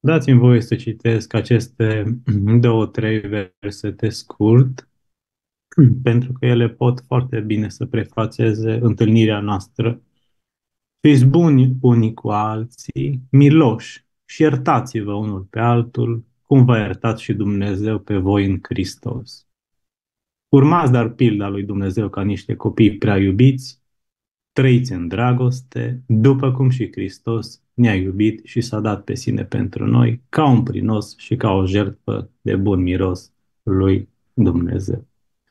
Dați-mi voie să citesc aceste două, trei versete scurt, pentru că ele pot foarte bine să prefațeze întâlnirea noastră. Fiți buni unii cu alții, miloși și iertați-vă unul pe altul, cum v-a iertat și Dumnezeu pe voi în Hristos. Urmați dar pilda lui Dumnezeu ca niște copii prea iubiți, trăiți în dragoste, după cum și Hristos ne-a iubit și s-a dat pe sine pentru noi, ca un prinos și ca o jertfă de bun miros lui Dumnezeu.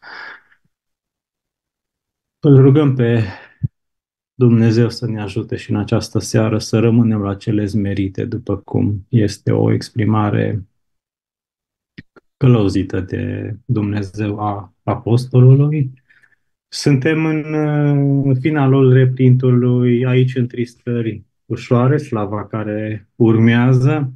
Îl rugăm pe Dumnezeu să ne ajute și în această seară să rămânem la cele zmerite, după cum este o exprimare călăuzită de Dumnezeu a apostolului. Suntem în finalul reprintului, aici întristări ușoare, slava care urmează.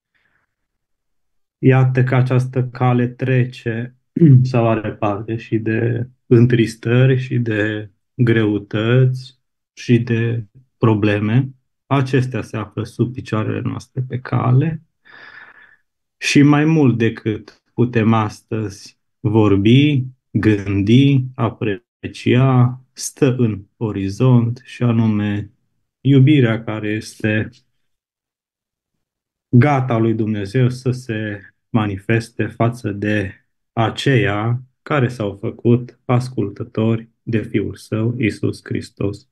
Iată că această cale trece sau are parte și de întristări și de greutăți și de probleme. Acestea se află sub picioarele noastre pe cale și mai mult decât putem astăzi vorbi, gândi, aprecia, stă în orizont și anume iubirea care este gata lui Dumnezeu să se manifeste față de aceia care s-au făcut ascultători de Fiul Său, Iisus Hristos.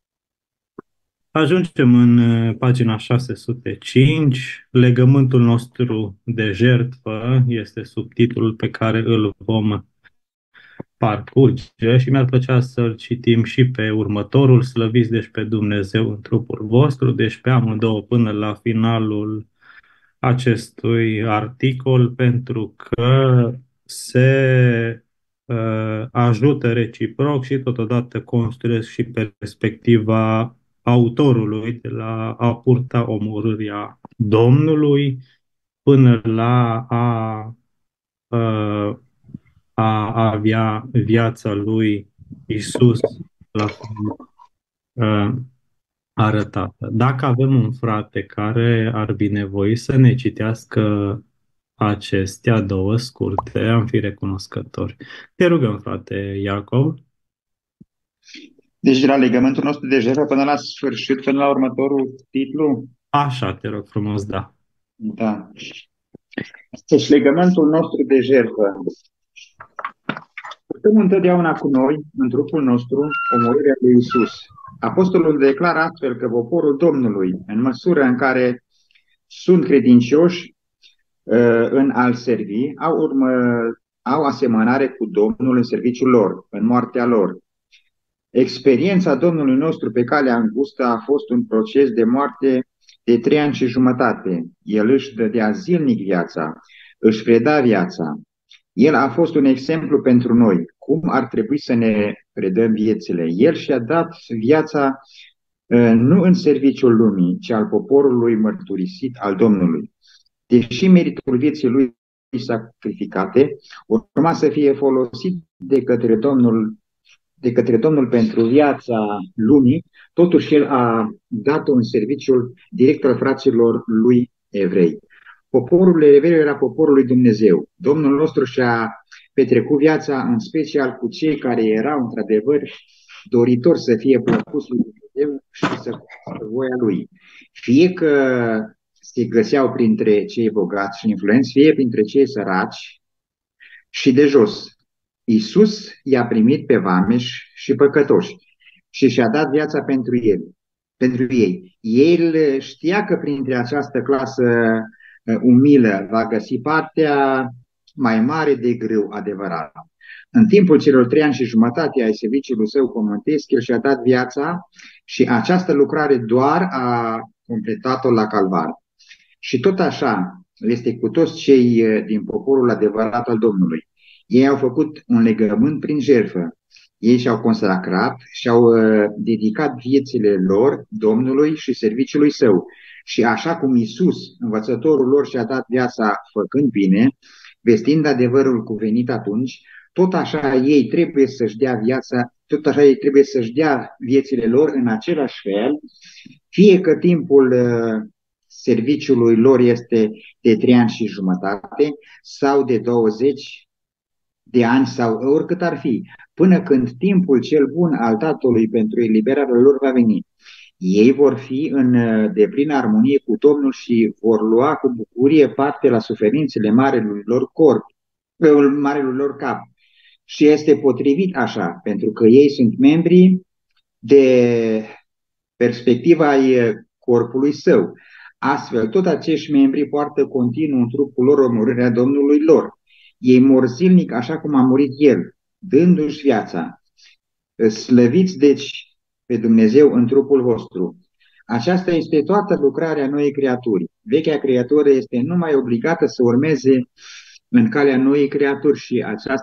Ajungem în pagina 605. Legământul nostru de jertfă este subtitlul pe care îl vom parcurge și mi-ar plăcea să-l citim și pe următorul, slăviți deci pe Dumnezeu în trupul vostru, deci pe amândouă până la finalul acestui articol, pentru că se ajută reciproc și totodată construiesc și perspectiva autorului de la a purta omorârea Domnului până la uh, a avea viața lui Isus la fel arătată. Dacă avem un frate care ar binevoi să ne citească acestea două scurte, am fi recunoscători. Te rugăm, frate Iacov. Deci de la legământul nostru de jertfă până la sfârșit, până la următorul titlu. Așa, te rog frumos, da. Da. Deci legământul nostru de jertfă. Purtăm întotdeauna cu noi, în trupul nostru, omorârea lui Isus. Apostolul declară astfel că poporul Domnului, în măsură în care sunt credincioși în a-L servi, au asemănare cu Domnul în serviciul lor, în moartea lor. Experiența Domnului nostru pe calea îngustă a fost un proces de moarte de 3 ani și jumătate. El își dădea zilnic viața, își preda viața. El a fost un exemplu pentru noi, cum ar trebui să ne predăm viețile. El și-a dat viața nu în serviciul lumii, ci al poporului mărturisit al Domnului. Deși meritul vieții lui sacrificate urma să fie folosit de către Domnul pentru viața lumii, totuși el a dat un serviciu direct al fraților lui evrei. Poporul evreu era poporul lui Dumnezeu. Domnul nostru și-a petrecut viața în special cu cei care erau într-adevăr doritori să fie plăcuți lui Dumnezeu și să facă voia lui. Fie că se găseau printre cei bogați și influenți, fie printre cei săraci și de jos. Iisus i-a primit pe vameși și păcătoși și și-a dat viața pentru ei. El știa că printre această clasă umilă va găsi partea mai mare de grâu adevărat. În timpul celor 3 ani și jumătate ai serviciului său pământesc, el și-a dat viața și această lucrare doar a completat-o la Calvar. Și tot așa este cu toți cei din poporul adevărat al Domnului. Ei au făcut un legământ prin jertfă. Ei și-au consacrat și-au dedicat viețile lor Domnului și serviciului său. Și așa cum Iisus, învățătorul lor, și-a dat viața făcând bine, vestind adevărul cuvenit atunci, tot așa ei trebuie să-și dea viața, tot așa ei trebuie să-și dea viețile lor în același fel, fie că timpul serviciului lor este de 3 ani și jumătate sau de 20 de ani sau oricât ar fi, până când timpul cel bun al Tatălui pentru eliberarea lor va veni. Ei vor fi în deplină armonie cu Domnul și vor lua cu bucurie parte la suferințele marelui lor corp, marelui lor cap. Și este potrivit așa, pentru că ei sunt membri de perspectiva ai corpului său. Astfel, tot acești membri poartă continuu în trupul lor omorârea Domnului lor. Ei mor zilnic așa cum a murit El, dându-și viața. Slăviți, deci, pe Dumnezeu în trupul vostru. Aceasta este toată lucrarea noii creaturi. Vechea creatură este numai obligată să urmeze în calea noii creaturi și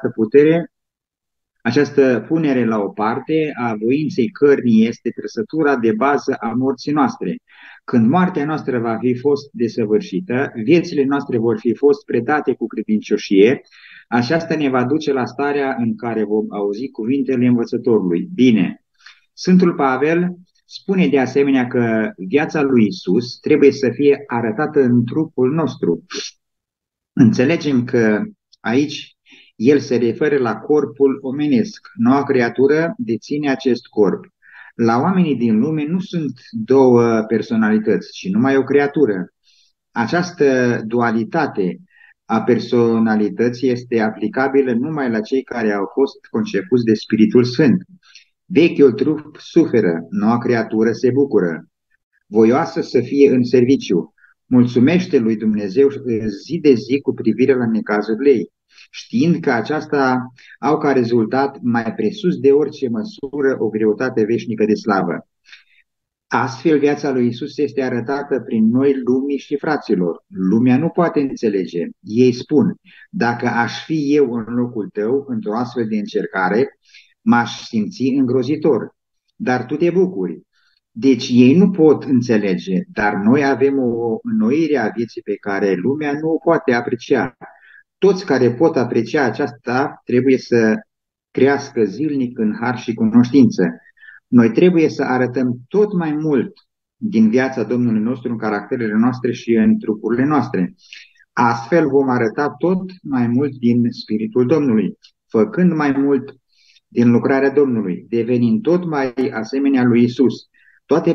această punere la o parte a voinței cărnii este trăsătura de bază a morții noastre. Când moartea noastră va fi fost desăvârșită, viețile noastre vor fi fost predate cu credincioșie, aceasta ne va duce la starea în care vom auzi cuvintele învățătorului. Bine, Sfântul Pavel spune de asemenea că viața lui Isus trebuie să fie arătată în trupul nostru. Înțelegem că aici el se referă la corpul omenesc. Noua creatură deține acest corp. La oamenii din lume nu sunt două personalități, ci numai o creatură. Această dualitate a personalității este aplicabilă numai la cei care au fost concepuți de Spiritul Sfânt. Vechiul trup suferă, noua creatură se bucură. Voioasă să fie în serviciu. Mulțumește lui Dumnezeu zi de zi cu privire la necazurile ei, știind că aceasta au ca rezultat mai presus de orice măsură o greutate veșnică de slavă. Astfel, viața lui Isus este arătată prin noi lumii și fraților. Lumea nu poate înțelege. Ei spun, dacă aș fi eu în locul tău, într-o astfel de încercare, m-aș simți îngrozitor. Dar tu te bucuri. Deci ei nu pot înțelege, dar noi avem o înnoire a vieții pe care lumea nu o poate aprecia. Toți care pot aprecia aceasta trebuie să crească zilnic în har și cunoștință. Noi trebuie să arătăm tot mai mult din viața Domnului nostru în caracterele noastre și în trupurile noastre. Astfel vom arăta tot mai mult din Spiritul Domnului, făcând mai mult din lucrarea Domnului, devenind tot mai asemenea lui Isus, toate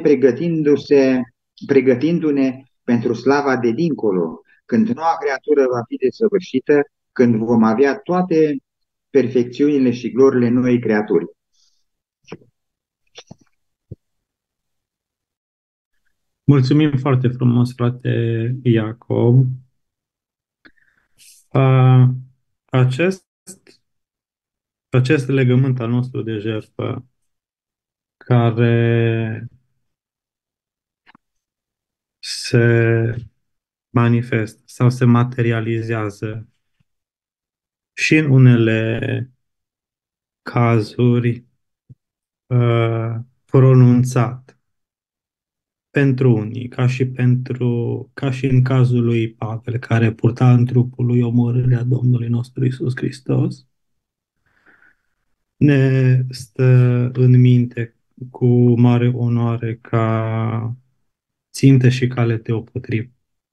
pregătindu-ne pentru slava de dincolo, când noua creatură va fi desăvârșită, când vom avea toate perfecțiunile și glorile noii creaturi. Mulțumim foarte frumos, frate Iacob. A, Acest, acest legământ al nostru de jertfă care se manifestă sau se materializează și în unele cazuri pronunțat pentru unii, ca și în cazul lui Pavel, care purta în trupul lui omorârea Domnului nostru Isus Hristos, ne stă în minte cu mare onoare ca țintă și cale deopotrivă.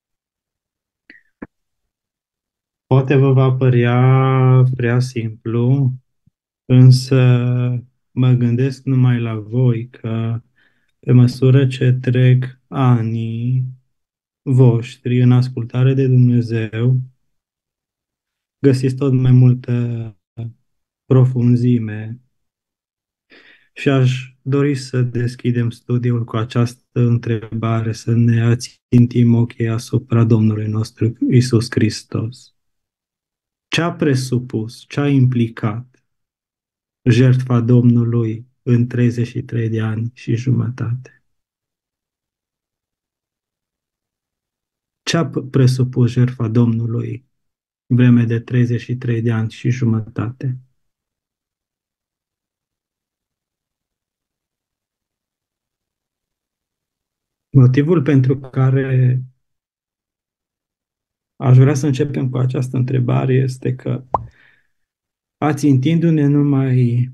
Poate vă va părea prea simplu, însă mă gândesc numai la voi că pe măsură ce trec anii voștri în ascultare de Dumnezeu, găsiți tot mai multă profunzime și aș dori să deschidem studiul cu această întrebare, să ne ațintim ochii asupra Domnului nostru Isus Hristos. Ce a presupus, ce a implicat jertfa Domnului în 33 de ani și jumătate? Ce a presupus jertfa Domnului vreme de 33 de ani și jumătate? Motivul pentru care aș vrea să începem cu această întrebare este că, ațintindu-ne numai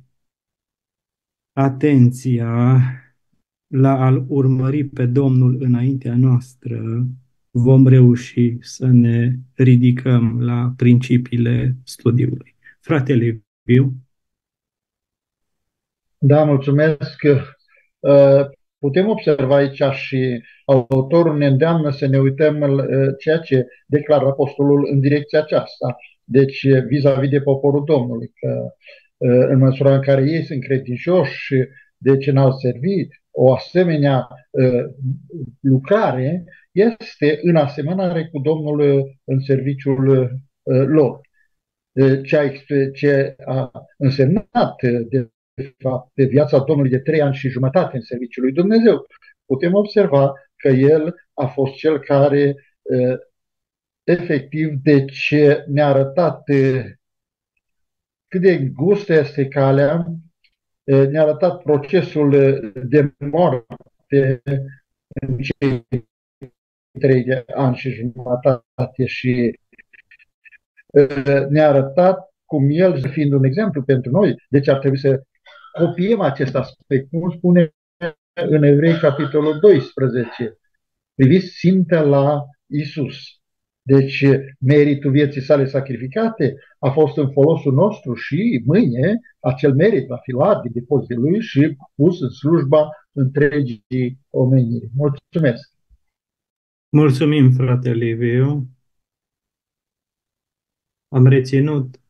atenția la a-L urmări pe Domnul înaintea noastră, vom reuși să ne ridicăm la principiile studiului. Fratele Viu, Da, mulțumesc. Uh, Putem observa aici și autorul ne îndeamnă să ne uităm la ceea ce declară apostolul în direcția aceasta. Deci, vis-a-vis de poporul Domnului, că în măsura în care ei sunt credincioși, deci în al servi, o asemenea lucrare este în asemănare cu Domnul în serviciul lor. Ce a însemnat de fapt pe viața Domnului de 3 ani și jumătate în serviciul lui Dumnezeu, putem observa că el a fost cel care efectiv deci ne-a arătat cât de gustă este calea, ne-a arătat procesul de moarte în cei 3 ani și jumătate și ne-a arătat cum el, fiind un exemplu pentru noi, deci ar trebui să copiem acest aspect, cum spune în Evrei, capitolul 12, priviți țintă la Isus. Deci meritul vieții sale sacrificate a fost în folosul nostru și mâine acel merit va fi luat din depozitul lui și pus în slujba întregii omeniri. Mulțumesc! mulțumim, fratele Viu. Am reținut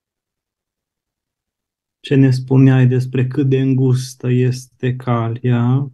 ce ne spuneai despre cât de îngustă este calea.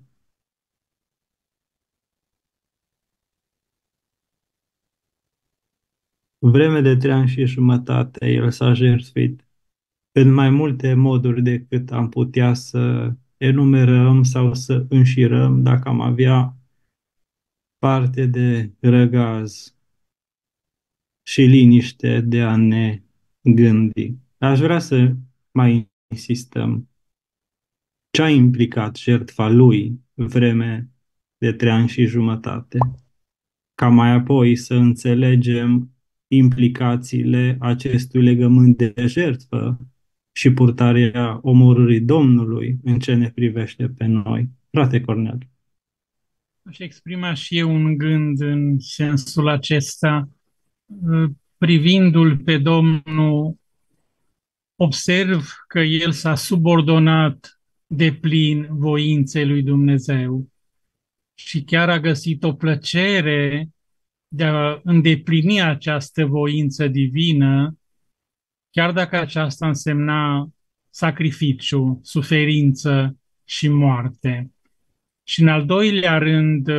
Vreme de 3 ani și jumătate, el s-a jertfit în mai multe moduri decât am putea să enumerăm sau să înșirăm dacă am avea parte de răgaz și liniște de a ne gândi. Aș vrea să mai insistăm. Ce a implicat jertfa lui vreme de 3 ani și jumătate? Ca mai apoi să înțelegem implicațiile acestui legământ de jertfă și purtarea omorârii Domnului în ce ne privește pe noi. Frate Cornel. Aș exprima și eu un gând în sensul acesta, privindu-l pe Domnul, observ că el s-a subordonat deplin voinței lui Dumnezeu și chiar a găsit o plăcere de a îndeplini această voință divină, chiar dacă aceasta însemna sacrificiu, suferință și moarte. Și în al doilea rând,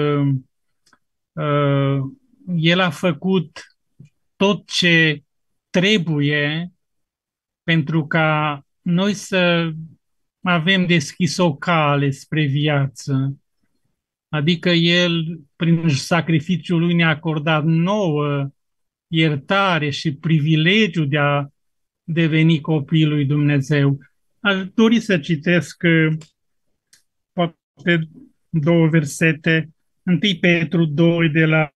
el a făcut tot ce trebuie pentru ca noi să avem deschis o cale spre viață. Adică el, prin sacrificiul lui, ne-a acordat nouă iertare și privilegiu de a deveni copiii lui Dumnezeu. Aș dori să citesc poate 2 versete. 1 Petru 2 de la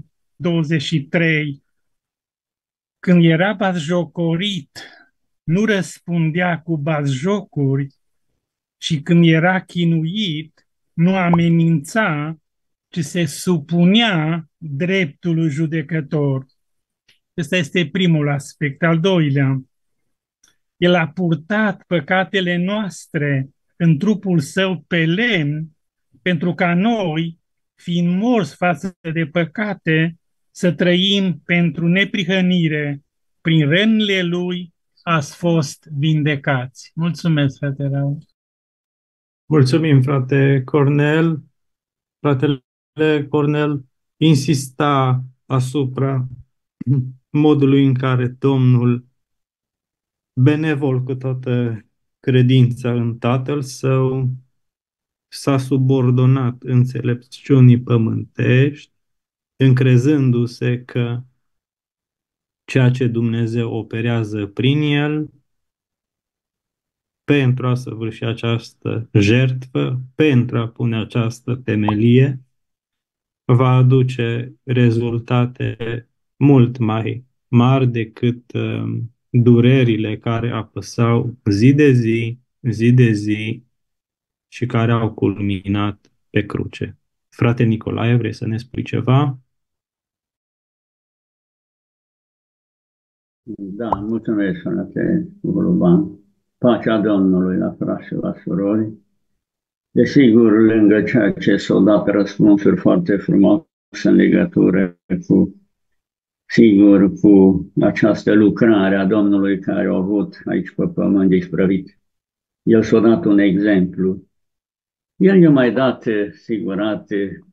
23. Când era batjocorit, nu răspundea cu batjocuri, și când era chinuit, nu amenința, ci se supunea dreptului judecător. Ăsta este primul aspect. Al doilea, el a purtat păcatele noastre în trupul său pe lemn, pentru ca noi, fiind morți față de păcate, să trăim pentru neprihănire. Prin rănile lui ați fost vindecați. Mulțumesc, frate Raul. Mulțumim, frate Cornel. Fratele Cornel insista asupra modului în care Domnul, benevol cu toată credința în Tatăl Său, s-a subordonat înțelepciunii pământești, încrezându-se că ceea ce Dumnezeu operează prin el pentru a săvârși această jertfă, pentru a pune această temelie, va aduce rezultate mult mai mari decât durerile care apăsau zi de zi și care au culminat pe cruce. Frate Nicolae, vrei să ne spui ceva? Da, mulțumesc, frate Urban. Pacea Domnului la frați și la surori. Desigur, lângă ceea ce s-au dat răspunsuri foarte frumoase în legătură cu, sigur, cu această lucrare a Domnului care a avut aici pe pământ de isprăvit. El s-a dat un exemplu. El i-a mai dat, sigurat,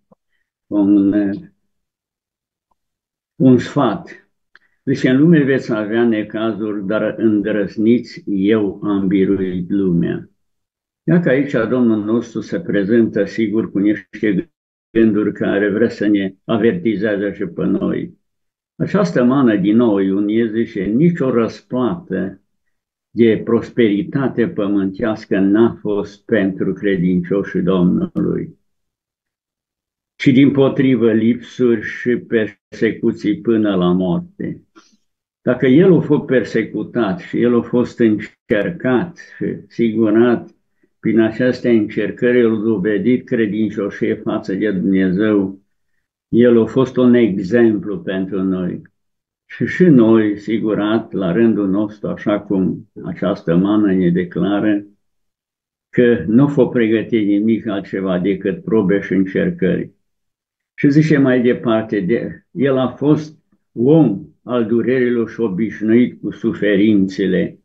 un sfat. Zice, în lume veți avea necazuri, dar îndrăzniți, eu am biruit lumea. Iată aici Domnul nostru se prezentă sigur cu niște gânduri care vrea să ne avertizează și pe noi. Această mană din nou Iunie zice, nicio răsplată de prosperitate pământească n-a fost pentru credincioșii Domnului, ci dimpotrivă lipsuri și persecuții până la moarte. Dacă el a fost persecutat și el a fost încercat și sigurat, prin aceste încercări el a dovedit credincioșie față de Dumnezeu, el a fost un exemplu pentru noi. Și noi, sigurat, la rândul nostru, așa cum această mană ne declară, că nu a fost pregătit nimic altceva decât probe și încercări. Și zice mai departe, el a fost om al durerilor și obișnuit cu suferințele,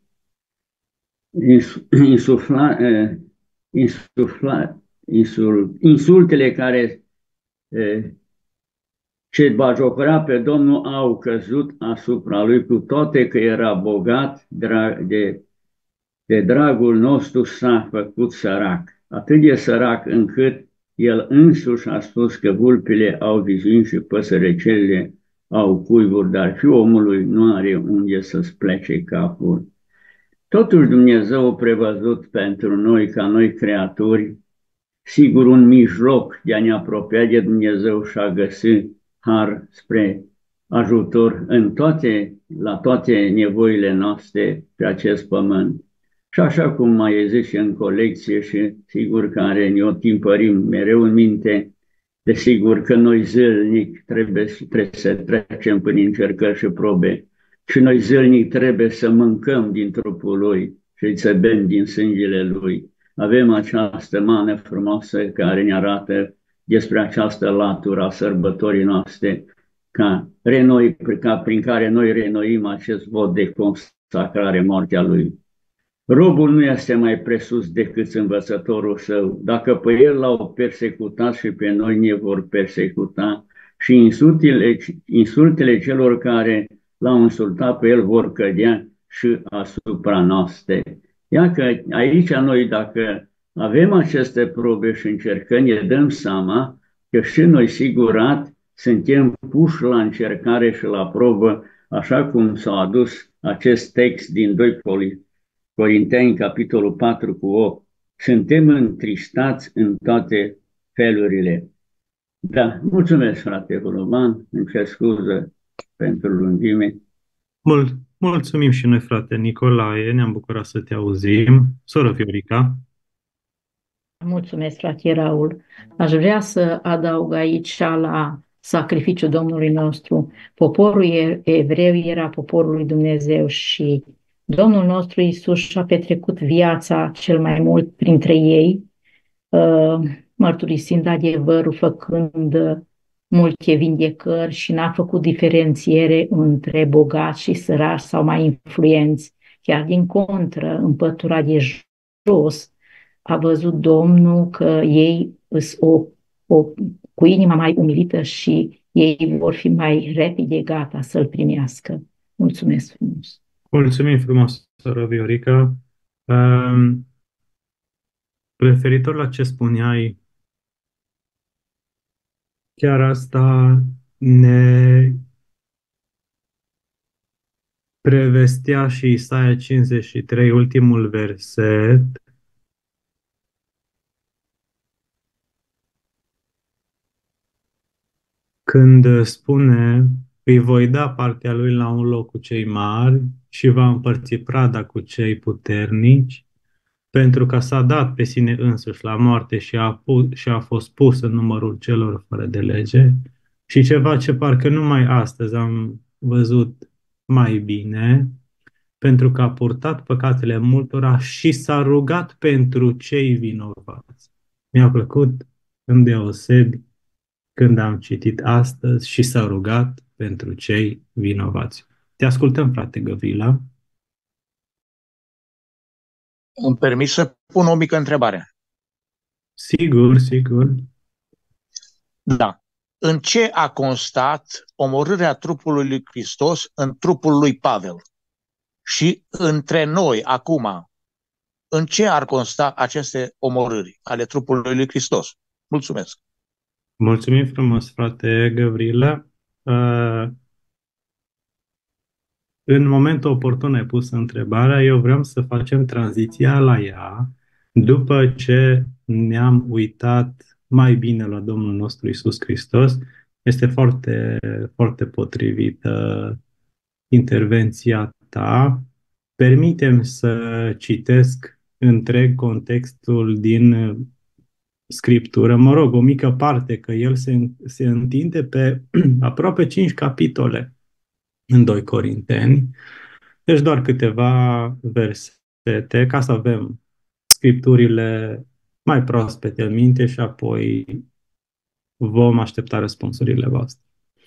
insultele care ce batjocora pe Domnul au căzut asupra lui, cu toate că era bogat, de dragul nostru s-a făcut sărac. Atât de sărac încât el însuși a spus că vulpile au vizini și păsărecelele au cuiburi, dar și omului nu are unde să-ți plece capul. Totuși Dumnezeu a prevăzut pentru noi, ca noi creaturi, sigur un mijloc de a ne apropia de Dumnezeu și a găsi har spre ajutor la toate nevoile noastre pe acest pământ. Și așa cum mai zis și în colecție și sigur care ne-o timpărim mereu în minte, desigur că noi zilnic trebuie să trecem prin încercări și probe și noi zilnic trebuie să mâncăm din trupul Lui și să bem din sângele Lui. Avem această mană frumoasă care ne arată despre această latură a sărbătorii noastre, prin care noi renoim acest vot de consacrare moartea Lui. Robul nu este mai presus decât învățătorul său. Dacă pe el l-au persecutat și pe noi ne vor persecuta și insultele celor care l-au insultat pe el vor cădea și asupra noastră. Iată aici noi dacă avem aceste probe și încercări, ne dăm seama că și noi sigurat suntem puși la încercare și la probă, așa cum s-a adus acest text din 2 Corinteni, capitolul 4:8. Suntem întristați în toate felurile. Da, mulțumesc, frate Roman, îmi cer scuză pentru lungime. Mulțumim și noi, frate Nicolae, ne-am bucurat să te auzim. Soră Viorica. Mulțumesc, frate Raul. Aș vrea să adaug aici la sacrificiul Domnului nostru. Poporul evreu era poporul lui Dumnezeu și Domnul nostru Iisus și-a petrecut viața cel mai mult printre ei, mărturisind adevărul, făcând multe vindecări și n-a făcut diferențiere între bogați și săraci sau mai influenți. Chiar din contră, în pătura de jos, a văzut Domnul că ei sunt cu inima mai umilită și ei vor fi mai repede gata să-L primească. Mulțumesc frumos! Mulțumim frumos, soră Viorica. Referitor la ce spuneai, chiar asta ne prevestea și Isaia 53, ultimul verset, când spune: îi voi da partea lui la un loc cu cei mari și va împărți prada cu cei puternici, pentru că s-a dat pe sine însuși la moarte și a fost pus în numărul celor fără de lege. Și ceva ce parcă numai astăzi am văzut mai bine, pentru că a purtat păcatele multora și s-a rugat pentru cei vinovați. Mi-a plăcut îndeosebi când am citit astăzi și s-a rugat pentru cei vinovați. Te ascultăm, frate Gavrila. Îmi permis să pun o mică întrebare. Sigur, sigur. Da. În ce a constat omorârea trupului lui Hristos în trupul lui Pavel? Și între noi, acum, în ce ar consta aceste omorâri ale trupului lui Hristos? Mulțumesc. Mulțumim frumos, frate Gavrila. În momentul oportun ai pus întrebarea, eu vreau să facem tranziția la ea după ce ne-am uitat mai bine la Domnul nostru Isus Hristos. Este foarte, foarte potrivită intervenția ta. Permitem să citesc întreg contextul din Scriptură, mă rog, o mică parte, că el se întinde pe aproape 5 capitole în 2 Corinteni. Deci doar câteva versete ca să avem scripturile mai proaspete în minte și apoi vom aștepta răspunsurile voastre.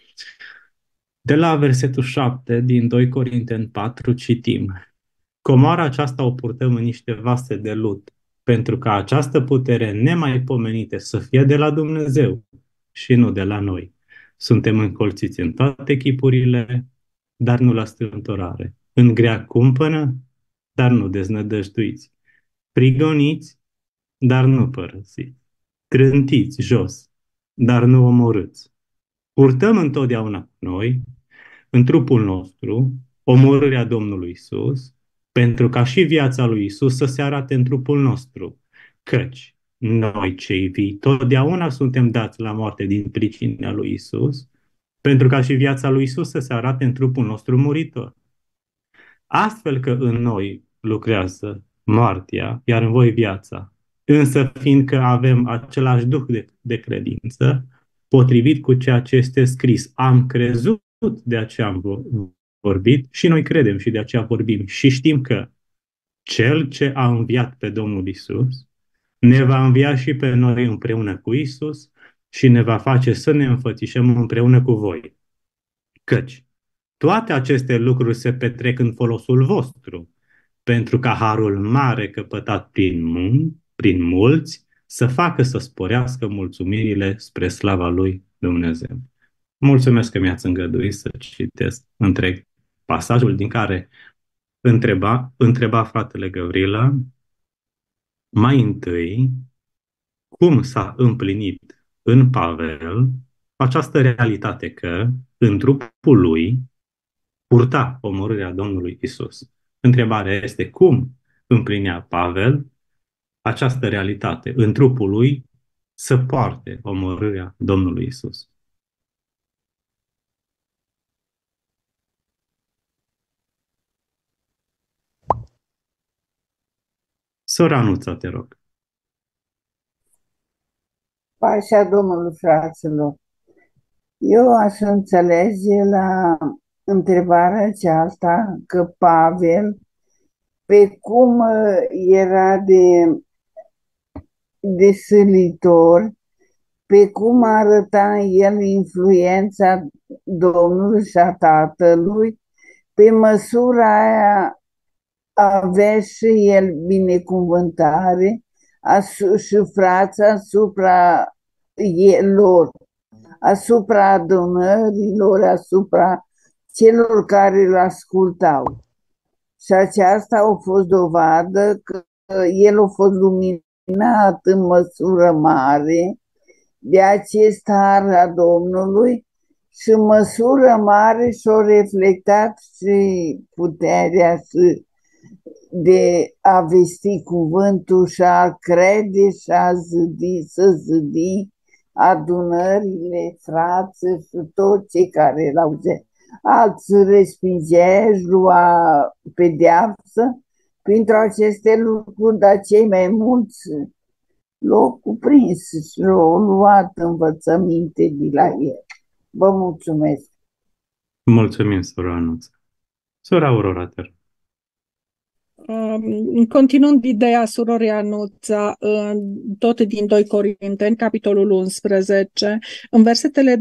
De la versetul 7 din 2 Corinteni 4 citim: Comoara aceasta o purtăm în niște vase de lut, pentru ca această putere nemaipomenită să fie de la Dumnezeu și nu de la noi. Suntem încolțiți în toate chipurile, dar nu la strâmtorare, în grea cumpănă, dar nu deznădăjduiți, prigoniți, dar nu părăsiți, trântiți jos, dar nu omorâți. Purtăm întotdeauna cu noi, în trupul nostru, omorârea Domnului Isus, pentru ca și viața lui Isus să se arate în trupul nostru. Căci noi cei vii totdeauna suntem dați la moarte din pricina lui Isus, pentru ca și viața lui Isus să se arate în trupul nostru muritor. Astfel că în noi lucrează moartea, iar în voi viața. Însă fiindcă avem același duh de credință, potrivit cu ceea ce este scris, am crezut, de aceea am vorbit și noi credem și de aceea vorbim. Și știm că Cel ce a înviat pe Domnul Isus ne va învia și pe noi împreună cu Isus și ne va face să ne înfățișăm împreună cu voi. Căci toate aceste lucruri se petrec în folosul vostru, pentru ca harul mare căpătat prin mulți să facă să sporească mulțumirile spre slava lui Dumnezeu. Mulțumesc că mi-ați îngăduit să citesc întreg pasajul din care întreba fratele Gavrila mai întâi cum s-a împlinit în Pavel această realitate că în trupul lui purta omorârea Domnului Isus. Întrebarea este cum împlinea Pavel această realitate în trupul lui să poarte omorârea Domnului Isus. Sora Nuța, te rog. Pașa Domnului, fraților, eu aș înțelege la întrebarea aceasta că Pavel, pe cum era de silitor, pe cum arăta el influența Domnului și a Tatălui, pe măsura aia avea și el binecuvântare și frața asupra lor, asupra adunărilor, asupra celor care îl ascultau. Și aceasta a fost dovadă că el a fost luminat în măsură mare de acest har a Domnului și în măsură mare și-a reflectat și puterea și de a vesti cuvântul și a crede și a zidi, să zidi adunările, frații și toți cei care l-au zis. Alții respingea, își lua pedeapsă pentru aceste lucruri, dar cei mai mulți l-au cuprins și l-au luat învățăminte de la el. Vă mulțumesc! Mulțumim, sora Anuță. Sora Aurora, te rog. Continuând ideea surorii Anuța, tot din 2 Corinteni, capitolul 11, în versetele 26-27,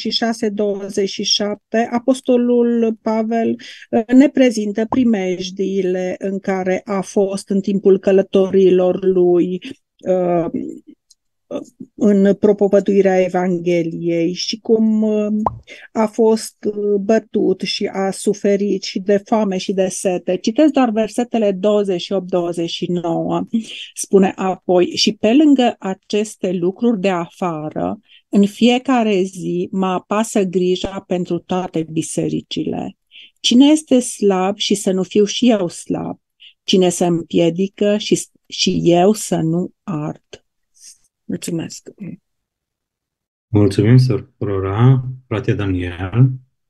apostolul Pavel ne prezintă primejdiile în care a fost în timpul călătoriilor lui în propovăduirea Evangheliei și cum a fost bătut și a suferit și de foame și de sete. Citesc doar versetele 28-29. Spune apoi: și pe lângă aceste lucruri de afară, în fiecare zi mă apasă grija pentru toate bisericile. Cine este slab și să nu fiu și eu slab? Cine se împiedică și eu să nu ard? Mulțumesc. Mulțumim, Sora Aurora. Frate Daniel.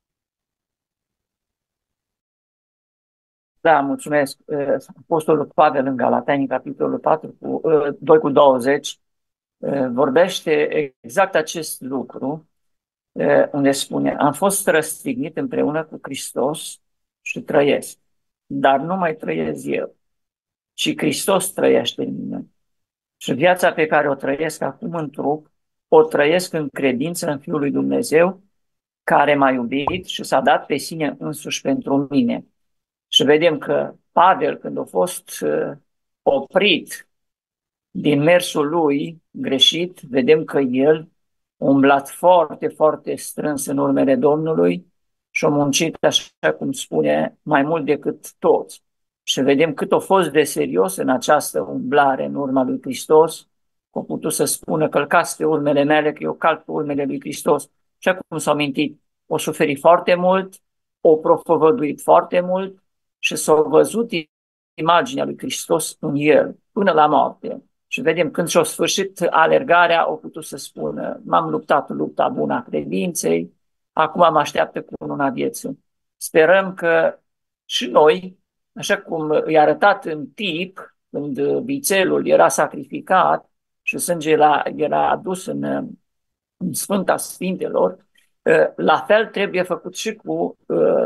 Da, mulțumesc. Apostolul Pavel în Galateni, capitolul 4, 2:20, vorbește exact acest lucru, unde spune: am fost răstignit împreună cu Hristos și trăiesc, dar nu mai trăiesc eu, ci Hristos trăiește în mine. Și viața pe care o trăiesc acum în trup, o trăiesc în credință în Fiul lui Dumnezeu, care m-a iubit și s-a dat pe sine însuși pentru mine. Și vedem că Pavel, când a fost oprit din mersul lui greșit, vedem că el a umblat foarte, foarte strâns în urmele Domnului și a muncit, așa cum spune, mai mult decât toți. Și vedem cât a fost de serios în această umblare în urma lui Hristos, că a putut să spună: călcați pe urmele mele, că eu calc pe urmele lui Hristos. Și acum s-a mintit, o suferit foarte mult, o propovăduit foarte mult și s-a văzut imaginea lui Hristos în el, până la moarte. Și vedem, când și-a sfârșit alergarea, a putut să spună: m-am luptat lupta bună a credinței, acum mă așteaptă cununa vieții. Sperăm că și noi, așa cum i-a arătat în tip, când vițelul era sacrificat și sângele era adus în Sfânta Sfintelor, la fel trebuie făcut și cu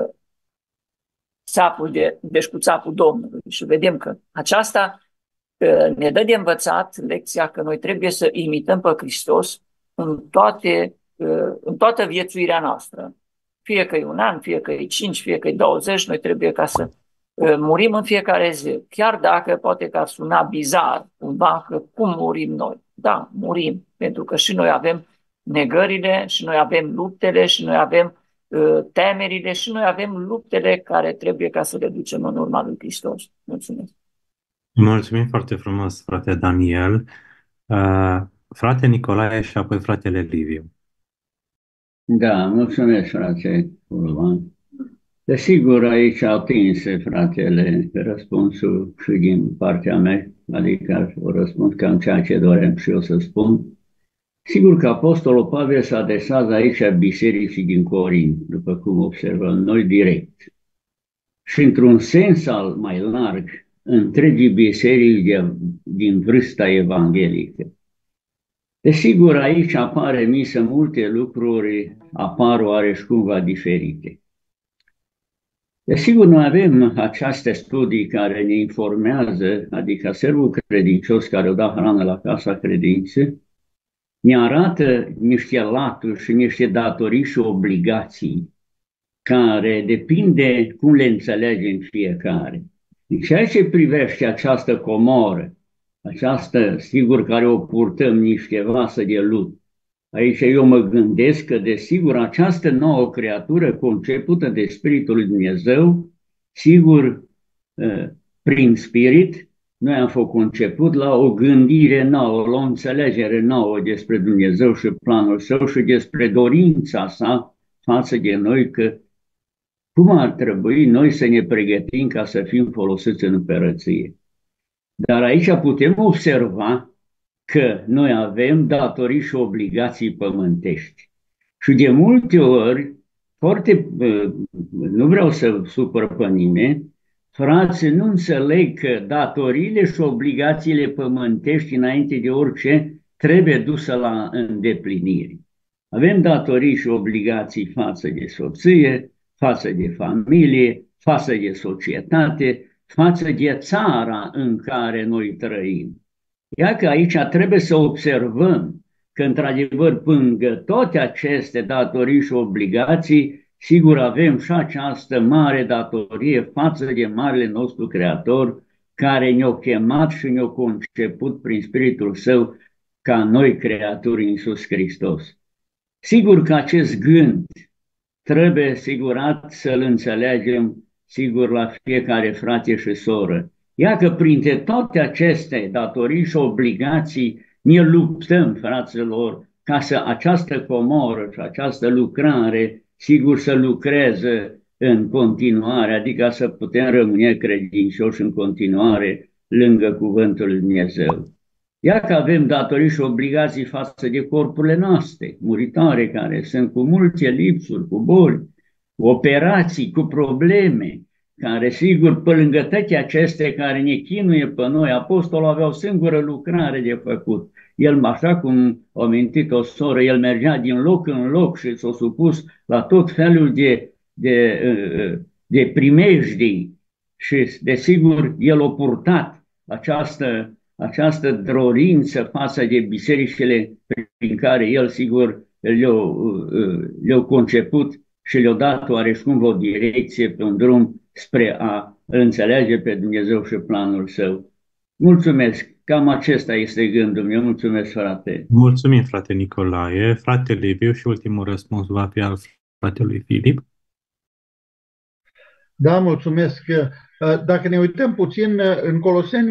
deci cu țapul Domnului. Și vedem că aceasta ne dă de învățat lecția că noi trebuie să imităm pe Hristos în toată viețuirea noastră. Fie că e un an, fie că e 5, fie că e 20, noi trebuie ca să murim în fiecare zi. Chiar dacă poate că ar suna bizar cumva, că cum murim noi? Da, murim, pentru că și noi avem negările, și noi avem luptele, și noi avem temerile, și noi avem luptele care trebuie ca să le ducem în urma lui Hristos. Mulțumesc! Mulțumim foarte frumos, frate Daniel. Frate Nicolae și apoi fratele Liviu. Da, mulțumesc, frate Urban. Desigur, aici a atins fratele răspunsul și din partea mea, adică o răspund cam ceea ce doream și eu să spun. Sigur că Apostolul Pavel se adresează aici bisericii din Corint, după cum observăm noi direct. Și într-un sens mai larg, întregii biserici din vârsta evanghelică. Desigur, aici apare misă multe lucruri, apar oareși cumva diferite. Desigur, noi avem aceste studii care ne informează, adică servul credincios care o dă hrană la casa credinței, ne arată niște laturi și niște datorii și obligații care depinde cum le înțelegem fiecare. În ceea ce privește această comoră, această, sigur, care o purtăm niște vasă de lut, aici eu mă gândesc că, desigur, această nouă creatură concepută de Spiritul lui Dumnezeu, sigur, prin Spirit, noi am fost conceput la o gândire nouă, la o înțelegere nouă despre Dumnezeu și planul Său și despre dorința Sa față de noi, că cum ar trebui noi să ne pregătim ca să fim folosiți în împărăție. Dar aici putem observa că noi avem datorii și obligații pământești. Și de multe ori, nu vreau să supăr pe nimeni, frații nu înțeleg că datoriile și obligațiile pământești, înainte de orice, trebuie dusă la îndeplinire. Avem datorii și obligații față de soție, față de familie, față de societate, față de țara în care noi trăim. Iar că aici trebuie să observăm că, într-adevăr, până toate aceste datorii și obligații, sigur avem și această mare datorie față de Marele nostru Creator, care ne-a chemat și ne-a conceput prin Spiritul Său ca noi creaturi în Iisus Hristos. Sigur că acest gând trebuie sigurat să-l înțelegem, sigur, la fiecare frate și soră. Iată, printre toate aceste datorii și obligații, ne luptăm, fraților, ca să această comoră și această lucrare, sigur, să lucreze în continuare, adică să putem rămâne credincioși în continuare lângă Cuvântul lui Dumnezeu. Iată că avem datorii și obligații față de corpurile noastre, muritoare, care sunt cu multe lipsuri, cu boli, cu operații, cu probleme, care, sigur, pe lângă toate aceste care ne chinuie pe noi, apostolul avea o singură lucrare de făcut. El, așa cum a amintit o soră, el mergea din loc în loc și s-a supus la tot felul de primejdii și, desigur, el a purtat această dorință față de bisericile prin care el, sigur, le-a conceput și le-a dat oareșcum o direcție pe un drum spre a înțelege pe Dumnezeu și planul Său. Mulțumesc! Cam acesta este gândul meu. Mulțumesc, frate! Mulțumim, frate Nicolae. Frate Liviu, și ultimul răspuns va fi al fratelui Filip. Da, mulțumesc. Dacă ne uităm puțin în Coloseni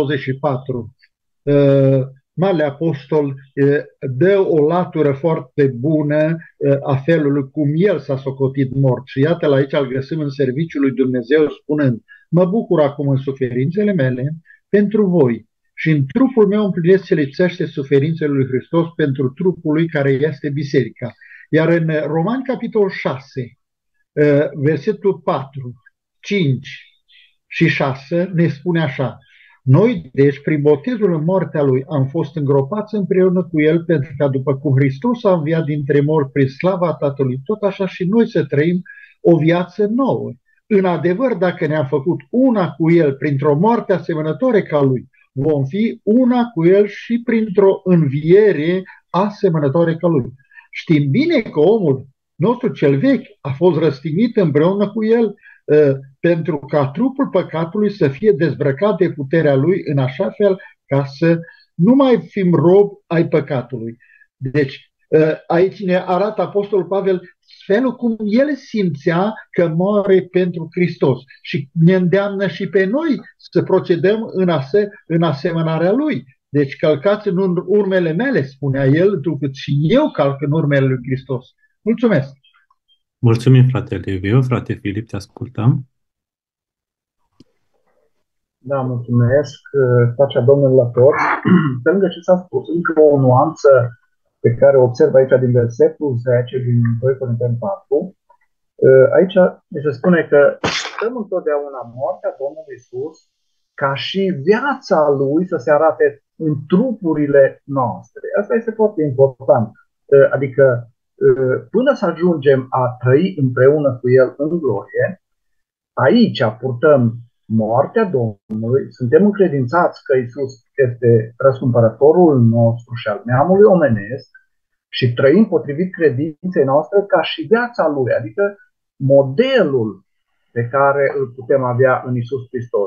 1:24, Marele Apostol dă o latură foarte bună a felului cum el s-a socotit mort. Și iată, la aici îl găsim în serviciul lui Dumnezeu spunând: mă bucur acum în suferințele mele pentru voi și în trupul meu împlinesc ce lipsește suferințele lui Hristos pentru trupul lui care este biserica. Iar în Romani capitolul 6, versetul 4, 5 și 6 ne spune așa: noi, deci, prin botezul în moartea Lui, am fost îngropați împreună cu El, pentru că după cum Hristos a înviat dintre morți prin slava Tatălui, tot așa și noi să trăim o viață nouă. În adevăr, dacă ne-am făcut una cu El printr-o moarte asemănătoare ca Lui, vom fi una cu El și printr-o înviere asemănătoare ca Lui. Știm bine că omul nostru cel vechi a fost răstignit împreună cu El, pentru ca trupul păcatului să fie dezbrăcat de puterea lui, în așa fel ca să nu mai fim rob ai păcatului. Deci aici ne arată Apostolul Pavel felul cum el simțea că moare pentru Hristos și ne îndeamnă și pe noi să procedăm în asemănarea lui. Deci călcați în urmele mele, spunea el, întrucât și eu calc în urmele lui Hristos. Mulțumesc! Mulțumim, frate Liviu. Frate Filip, te ascultăm. Da, mulțumesc. Pacea Domnului la toți. Pe lângă ce s-a spus, încă o nuanță pe care o observ aici din versetul 10 din 2 Corinteni 4. Aici se spune că stăm întotdeauna moartea Domnului Iisus ca și viața Lui să se arate în trupurile noastre. Asta este foarte important. Adică până să ajungem a trăi împreună cu El în glorie, aici purtăm moartea Domnului, suntem încredințați că Iisus este răscumpărătorul nostru și al neamului omenesc și trăim potrivit credinței noastre ca și viața Lui, adică modelul pe care îl putem avea în Iisus Hristos.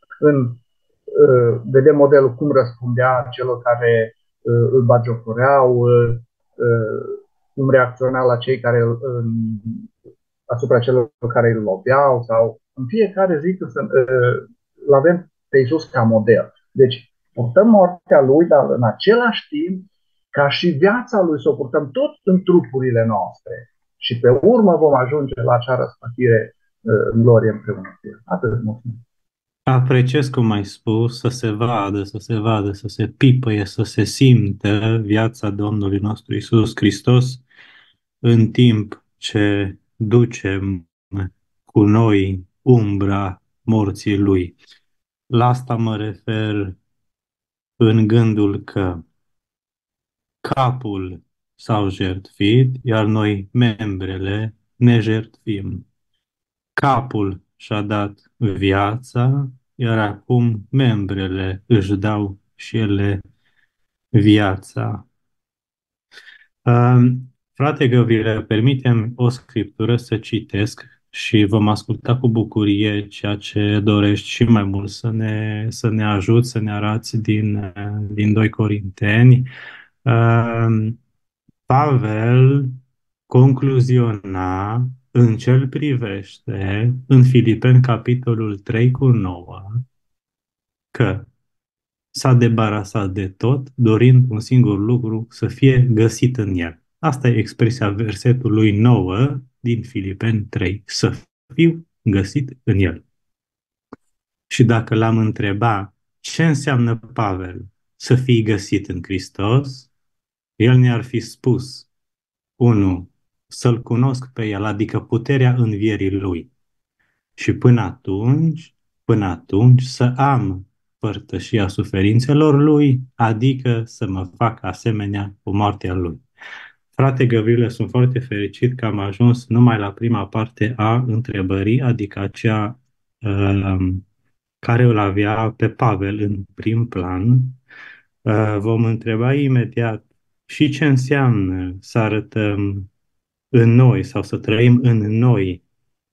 Vedem modelul cum răspundea celor care îl bagiocoreau, cum reacționa la cei care asupra celor care îl loveau, sau în fiecare zi îl avem pe Iisus ca model. Deci purtăm moartea Lui, dar în același timp, ca și viața Lui, să o purtăm tot în trupurile noastre. Și pe urmă vom ajunge la acea răspătire în glorie împreună cu El. Atât, mulțumesc. Apreciez cum ai spus, să se vadă, să se pipăie, să se simtă viața Domnului nostru Iisus Hristos în timp ce ducem cu noi umbra morții Lui. La asta mă refer în gândul că capul s-au jertfit, iar noi membrele ne jertfim. Capul și-a dat viața, iar acum membrele își dau și ele viața. Frate Gavrile, permitem o scriptură să citesc și vom asculta cu bucurie ceea ce dorești și mai mult să ne ajuți, să ne arăți din 2 Corinteni. Pavel concluziona în ce îl privește în Filipeni, capitolul 3:9, că s-a debarasat de tot, dorind un singur lucru, să fie găsit în el. Asta e expresia versetului 9 din Filipeni 3, să fiu găsit în el. Și dacă l-am întrebat ce înseamnă, Pavel, să fii găsit în Hristos, el ne-ar fi spus, 1. Să-L cunosc pe El, adică puterea învierii Lui. Și până atunci să am părtășia suferințelor Lui, adică să mă fac asemenea cu moartea Lui. Frate Gavrile, sunt foarte fericit că am ajuns numai la prima parte a întrebării, adică aceea care îl avea pe Pavel în prim plan. Vom întreba imediat și ce înseamnă să arătăm în noi sau să trăim în noi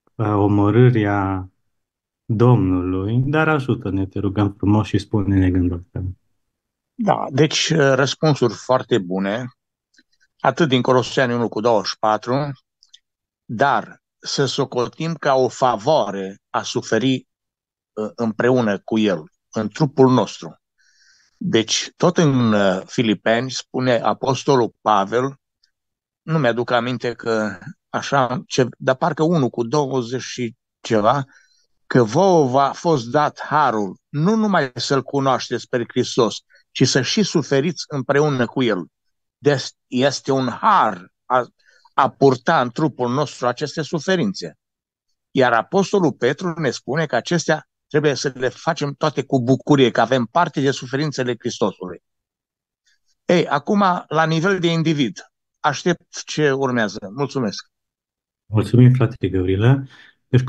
omorârea Domnului, dar ajută-ne, te rugăm frumos și spune-ne gândul tău. Da, deci răspunsuri foarte bune, atât din Coloseni 1:24, dar să socotim ca o favoare a suferi împreună cu El, în trupul nostru. Deci, tot în Filipeni spune Apostolul Pavel, nu mi-aduc aminte că așa, dar parcă 1:20 și ceva, că vouă v-a fost dat harul, nu numai să-L cunoașteți pe Hristos, ci să și suferiți împreună cu El. Deci este un har a purta în trupul nostru aceste suferințe. Iar Apostolul Petru ne spune că acestea trebuie să le facem toate cu bucurie, că avem parte de suferințele Hristosului. Ei, acum, la nivel de individ, aștept ce urmează. Mulțumesc! Mulțumim, frate Gavrile. Deci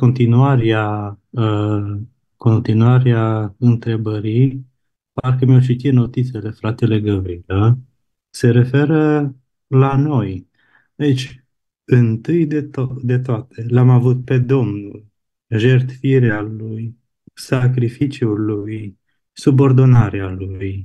continuarea întrebării, parcă mi-au citit notițele fratele Gavrile, se referă la noi. Deci, întâi de toate, l-am avut pe Domnul, jertfirea Lui, sacrificiul Lui, subordonarea Lui,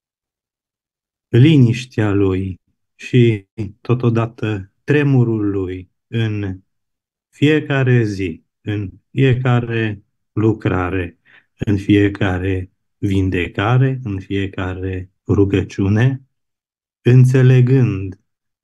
liniștea Lui și, totodată, tremurul Lui în fiecare zi, în fiecare lucrare, în fiecare vindecare, în fiecare rugăciune, înțelegând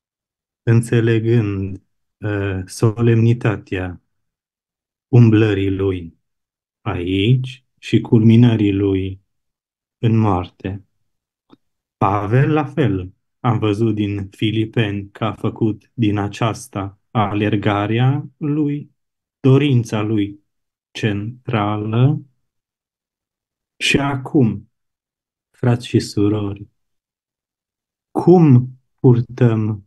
solemnitatea umblării Lui aici și culminării Lui în moarte. Pavel, la fel, am văzut din Filipeni că a făcut din aceasta alergarea lui, dorința lui centrală. Și acum, frați și surori, cum purtăm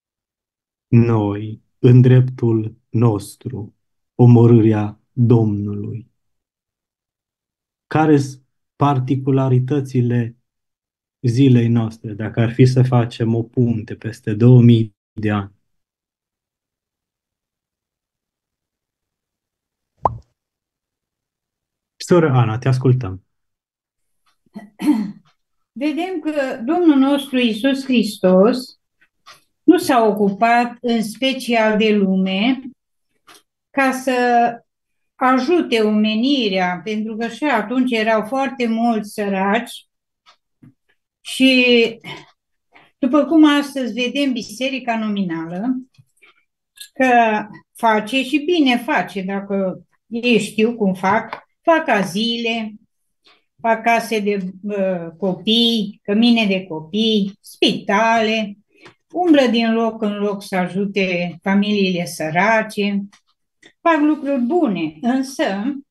noi în dreptul nostru omorârea Domnului? Care sunt particularitățile zilei noastre, dacă ar fi să facem o punte peste 2000 de ani? Soră Ana, te ascultăm. Vedem că Domnul nostru Iisus Hristos nu s-a ocupat în special de lume ca să ajute omenirea, pentru că și atunci erau foarte mulți săraci și după cum astăzi vedem biserica nominală, că face și bine face, dacă ei știu cum fac azile, fac case de copii, cămine de copii, spitale, umblă din loc în loc să ajute familiile sărace, fac lucruri bune, însă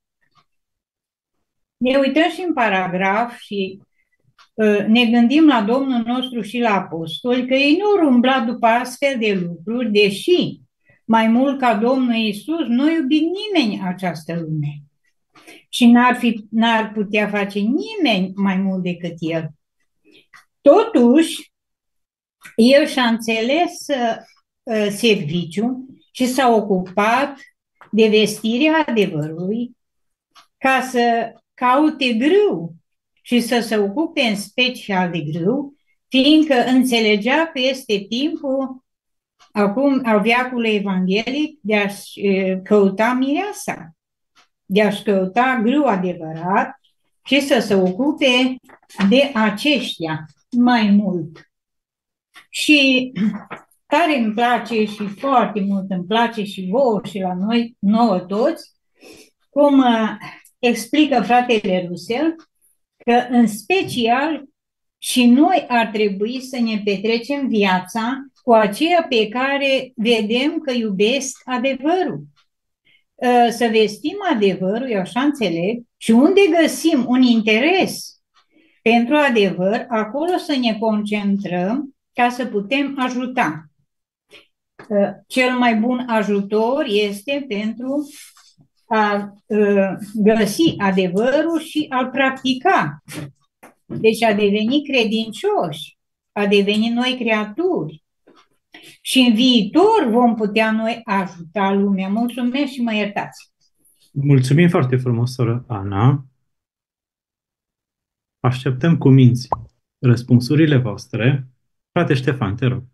ne uităm și în paragraf și ne gândim la Domnul nostru și la apostoli, că ei nu au umblat după astfel de lucruri, deși mai mult ca Domnul Iisus, nu iubi nimeni această lume. Și n-ar putea face nimeni mai mult decât El. Totuși, El și-a înțeles serviciul și s-a ocupat de vestirea adevărului ca să caute grâu și să se ocupe în special de grâu, fiindcă înțelegea că este timpul acum al veacului evanghelic de a-și căuta mireasa, de a-și căuta grâu adevărat și să se ocupe de aceștia mai mult. Și care îmi place și foarte mult îmi place și vouă și la noi, nouă toți, cum explică fratele Russell, că în special și noi ar trebui să ne petrecem viața cu aceia pe care vedem că iubesc adevărul. Să vestim adevărul, eu așa înțeleg, și unde găsim un interes pentru adevăr, acolo să ne concentrăm ca să putem ajuta. Cel mai bun ajutor este pentru a găsi adevărul și a-l practica. Deci a deveni credincioși, a deveni noi creaturi. Și în viitor vom putea noi ajuta lumea. Mulțumesc și mă iertați. Mulțumim foarte frumos, soră Ana. Așteptăm cu minți răspunsurile voastre. Frate Ștefan, te rog.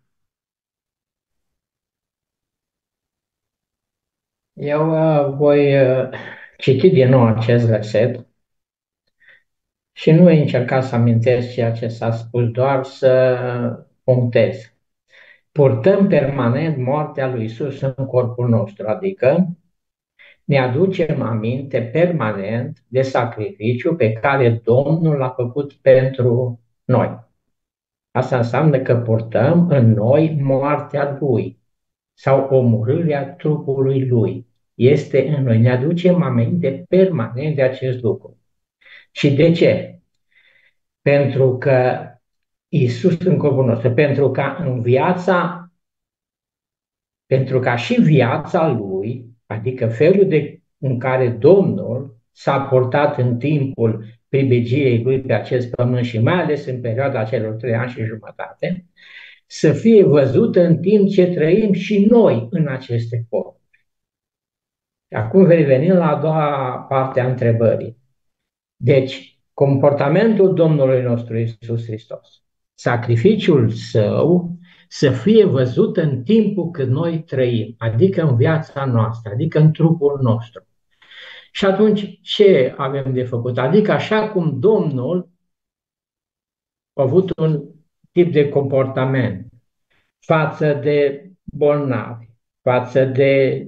Eu voi citi din nou acest verset și nu voi încerca să amintesc ceea ce s-a spus, doar să punctez. Purtăm permanent moartea lui Iisus în corpul nostru, adică ne aducem aminte permanent de sacrificiul pe care Domnul l-a făcut pentru noi. Asta înseamnă că purtăm în noi moartea Lui sau omorârea trupului Lui. Este în noi. Ne aducem aminte permanent de acest lucru. Și de ce? Pentru că Iisus în corpul nostru, pentru ca și viața Lui, adică felul în care Domnul s-a portat în timpul pribegiei Lui pe acest pământ și mai ales în perioada celor 3 ani și jumătate, să fie văzută în timp ce trăim și noi în aceste corpuri. Acum revenind la a doua parte a întrebării. Deci, comportamentul Domnului nostru Iisus Hristos, sacrificiul Său, să fie văzut în timpul când noi trăim, adică în viața noastră, adică în trupul nostru. Și atunci ce avem de făcut? Adică așa cum Domnul a avut un tip de comportament față de bolnavi, față de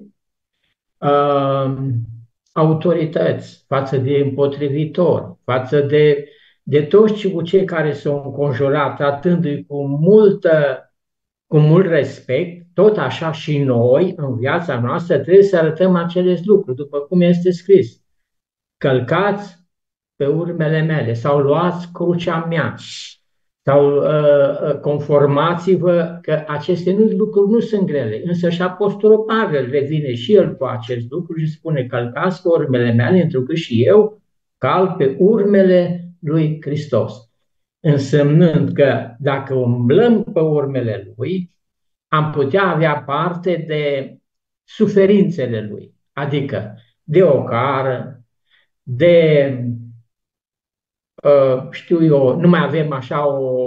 autorități, față de împotrivitori, față de toți cei care s-au înconjurat, tratându-i cu mult respect, tot așa și noi, în viața noastră, trebuie să arătăm aceleși lucruri, după cum este scris. Călcați pe urmele mele sau luați crucea mea sau conformați-vă, că aceste lucruri nu sunt grele. Însă și Apostolul Pavel revine și el cu acest lucru și spune: călcați pe urmele mele, întrucât și eu calc pe urmele lui Hristos. Însemnând că dacă umblăm pe urmele lui, am putea avea parte de suferințele lui, adică de ocară, de știu eu, nu mai avem așa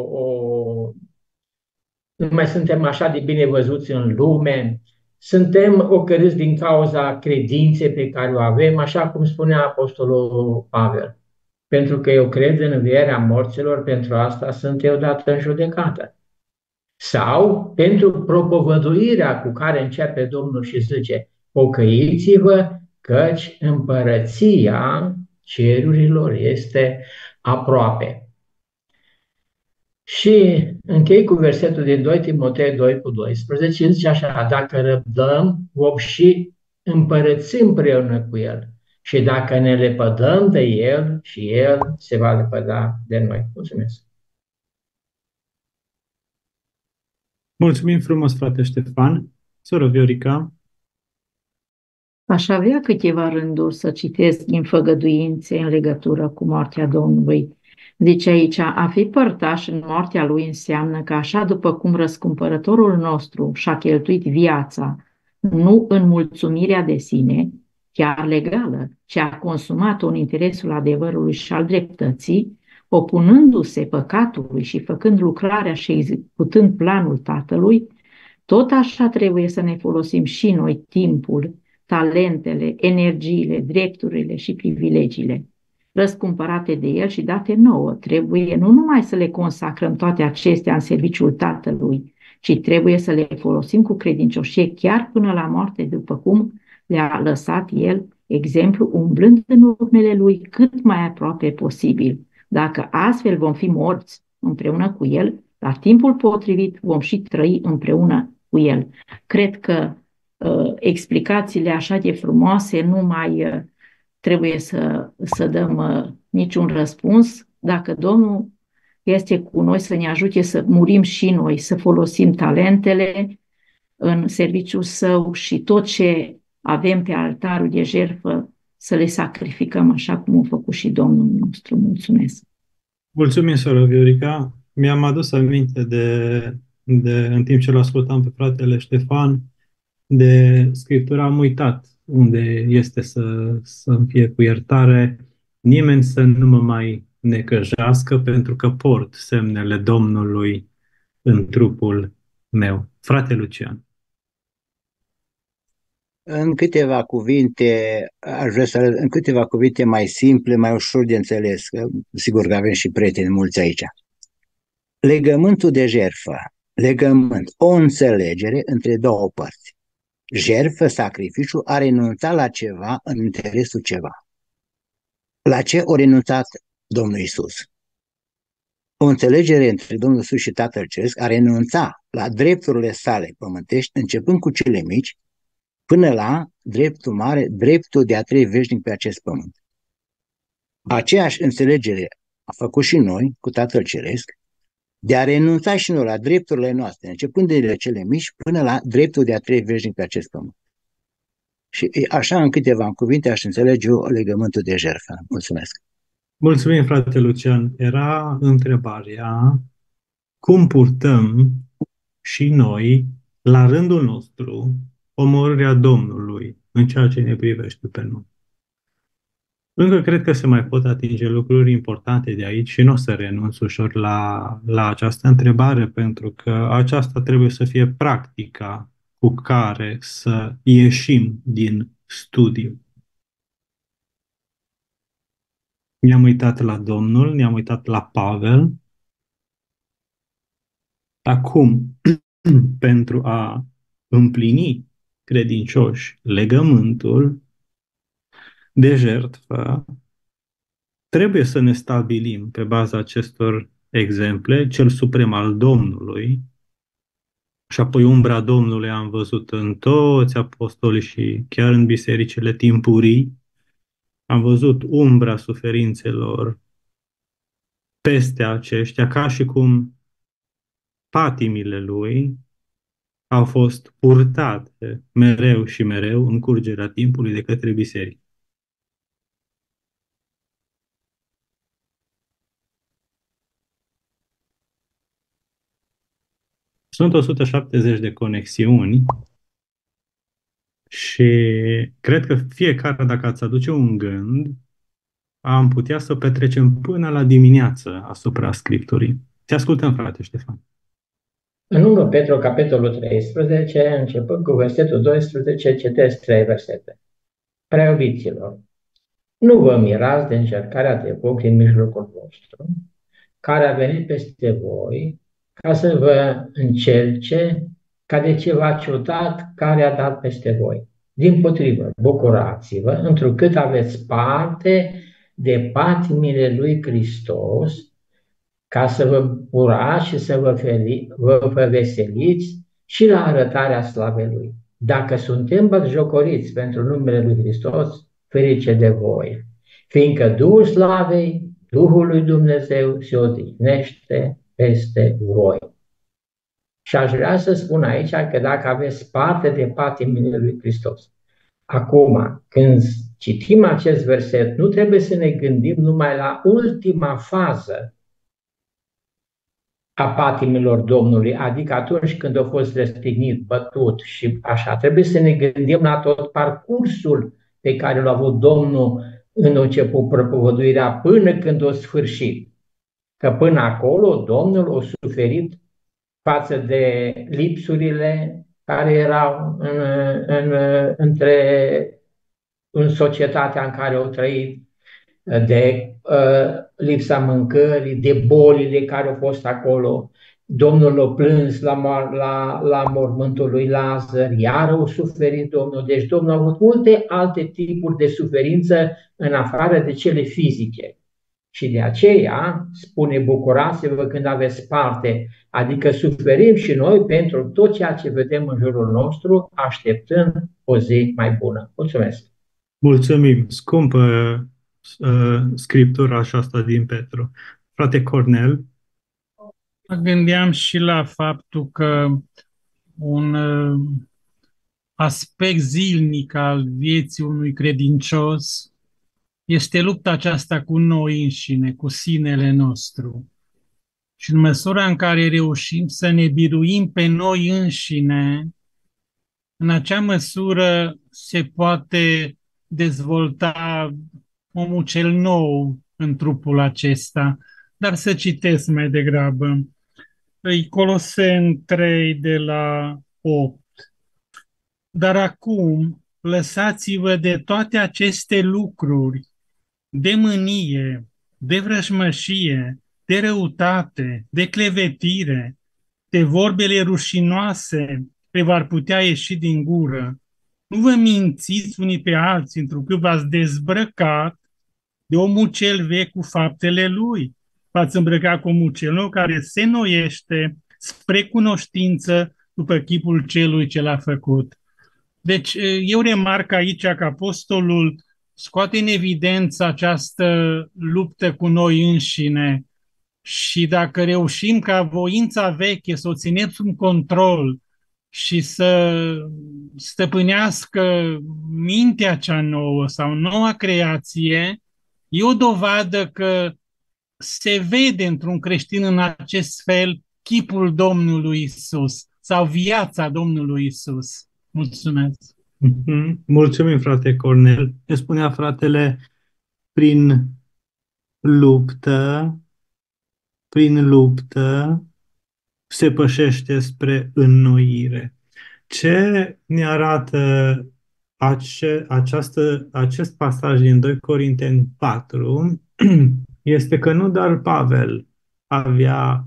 nu mai suntem așa de bine văzuți în lume, suntem ocărâți din cauza credinței pe care o avem, așa cum spunea Apostolul Pavel. Pentru că eu cred în învierea morților, pentru asta sunt eu dat în judecată. Sau pentru propovăduirea cu care începe Domnul și zice: pocăiți-vă, căci împărăția cerurilor este aproape. Și închei cu versetul din 2 Timotei 2:12, zice așa: dacă răbdăm, vom și împărăți împreună cu El. Și dacă ne lepădăm de El, și El se va lepăda de noi. Mulțumesc! Mulțumim frumos, frate Ștefan. Soră Viorica, Aș avea câteva rânduri să citesc din făgăduințe în legătură cu moartea Domnului. Zice aici, a fi părtaș în moartea lui înseamnă că așa după cum răscumpărătorul nostru și-a cheltuit viața, nu în mulțumirea de sine, chiar legală, ci a consumat-o în interesul adevărului și al dreptății, opunându-se păcatului și făcând lucrarea și executând planul Tatălui, tot așa trebuie să ne folosim și noi timpul, talentele, energiile, drepturile și privilegiile răscumpărate de El și date nouă. Trebuie nu numai să le consacrăm toate acestea în serviciul Tatălui, ci trebuie să le folosim cu credincioșie chiar până la moarte, după cum le-a lăsat El exemplu, umblând în urmele Lui cât mai aproape posibil. Dacă astfel vom fi morți împreună cu El, la timpul potrivit vom și trăi împreună cu El. Cred că explicațiile așa de frumoase nu mai trebuie să dăm niciun răspuns. Dacă Domnul este cu noi să ne ajute să murim și noi, să folosim talentele în serviciul Său și tot ce avem pe altarul de jertfă să le sacrificăm așa cum a făcut și Domnul nostru. Mulțumesc! Mulțumim, soră Viorica. Mi-am adus aminte în timp ce l ascultam pe fratele Ștefan, de Scriptură. Am uitat unde este să-mi fie cu iertare, nimeni să nu mă mai necăjească, pentru că port semnele Domnului în trupul meu. Frate Lucian. În câteva cuvinte, aș vrea în câteva cuvinte mai simple, mai ușor de înțeles, că sigur că avem și prieteni mulți aici. Legământul de jertfă, legământ, o înțelegere între două părți. Jertfă, sacrificiu, a renunțat la ceva în interesul ceva. La ce a renunțat Domnul Iisus? O înțelegere între Domnul Iisus și Tatăl Ceresc, a renunța la drepturile sale pământești, începând cu cele mici, până la dreptul mare, dreptul de a trăi veșnic pe acest pământ. Aceeași înțelegere a făcut și noi cu Tatăl Ceresc, de a renunța și noi la drepturile noastre, începând de cele mici, până la dreptul de a trăi veșnic pe acest pământ. Și așa, în câteva cuvinte, aș înțelege eu legământul de jertfă. Mulțumesc! Mulțumim, frate Lucian. Era întrebarea cum purtăm și noi, la rândul nostru, omorârea Domnului în ceea ce ne privește pe noi. Încă cred că se mai pot atinge lucruri importante de aici și nu o să renunț ușor la această întrebare, pentru că aceasta trebuie să fie practica cu care să ieșim din studiu. Ne-am uitat la Domnul, ne-am uitat la Pavel. Acum, pentru a împlini credincioși legământul de jertfă, trebuie să ne stabilim pe baza acestor exemple, cel suprem al Domnului, și apoi umbra Domnului am văzut în toți apostolii și chiar în bisericile timpurii. Am văzut umbra suferințelor peste aceștia, ca și cum patimile lui au fost purtate mereu și mereu în curgerea timpului de către biserică. Sunt 170 de conexiuni și cred că fiecare, dacă ați aduce un gând, am putea să petrecem până la dimineață asupra Scripturii. Te ascultăm, frate Ștefan. În 1 Petru, capitolul 13, începând cu versetul 12, citesc 3 versete. Prea iubiților, nu vă mirați de încercarea de foc din mijlocul vostru, care a venit peste voi, ca să vă încerce ca de ceva ciudat care a dat peste voi. Dimpotrivă, bucurați-vă, întrucât aveți parte de patimile lui Hristos, ca să vă bucurați și să vă veseliți și la arătarea slavei Lui. Dacă suntem batjocoriți pentru numele Lui Hristos, ferice de voi, fiindcă Duhul Slavei, Duhul lui Dumnezeu se odihnește peste voi. Și aș vrea să spun aici că dacă aveți parte de patimile lui Hristos, Acum, când citim acest verset, nu trebuie să ne gândim numai la ultima fază a patimilor Domnului, adică atunci când a fost răstignit, bătut și așa. Trebuie să ne gândim la tot parcursul pe care l-a avut Domnul în început propovăduirea până când a sfârșit. Că până acolo Domnul a suferit față de lipsurile care erau în societatea în care au trăit, de lipsa mâncării, de bolile care au fost acolo. Domnul l-a plâns la mormântul lui Lazar, iar au suferit Domnul. Deci Domnul a avut multe alte tipuri de suferință în afară de cele fizice. Și de aceea spune, bucurați-vă când aveți parte, adică suferim și noi pentru tot ceea ce vedem în jurul nostru, așteptând o zi mai bună. Mulțumesc! Mulțumim! Scumpă scriptura aceasta din Petru. Frate Cornel? Mă gândeam și la faptul că un aspect zilnic al vieții unui credincios este lupta aceasta cu noi înșine, cu sinele nostru. Și în măsura în care reușim să ne biruim pe noi înșine, în acea măsură se poate dezvolta omul cel nou în trupul acesta. Dar să citesc mai degrabă. Coloseni 3 de la 8. Dar acum lăsați-vă de toate aceste lucruri, de mânie, de vrăjmășie, de răutate, de clevetire, de vorbele rușinoase pe v-ar putea ieși din gură. Nu vă mințiți unii pe alții, întrucât v-ați dezbrăcat de omul cel vechi cu faptele lui. V-ați îmbrăcat cu omul cel nou care se noiește spre cunoștință după chipul celui ce l-a făcut. Deci eu remarc aici că apostolul scoate în evidență această luptă cu noi înșine și dacă reușim ca voința veche să o ținem sub control și să stăpânească mintea cea nouă sau noua creație, e o dovadă că se vede într-un creștin în acest fel chipul Domnului Isus sau viața Domnului Isus. Mulțumesc! Mulțumim, frate Cornel. Ne spunea fratele, prin luptă se pășește spre înnoire. Ce ne arată acest pasaj din 2 Corinteni 4 este că nu doar Pavel avea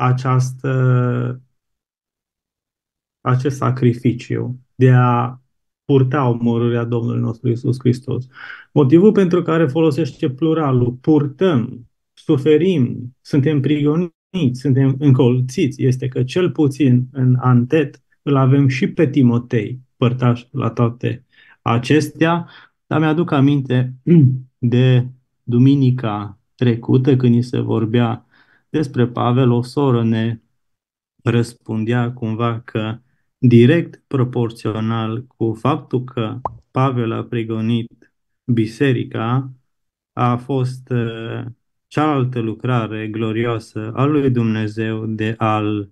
acest sacrificiu de a purta omorârea Domnului nostru Iisus Hristos. Motivul pentru care folosește pluralul, purtăm, suferim, suntem prigoniți, suntem încolțiți, este că cel puțin în Antet îl avem și pe Timotei, părtaș la toate acestea, dar mi-aduc aminte de duminica trecută când ni se vorbea despre Pavel, o soră ne răspundea cumva că direct proporțional cu faptul că Pavel a prigonit biserica, a fost cealaltă lucrare glorioasă a lui Dumnezeu de a-l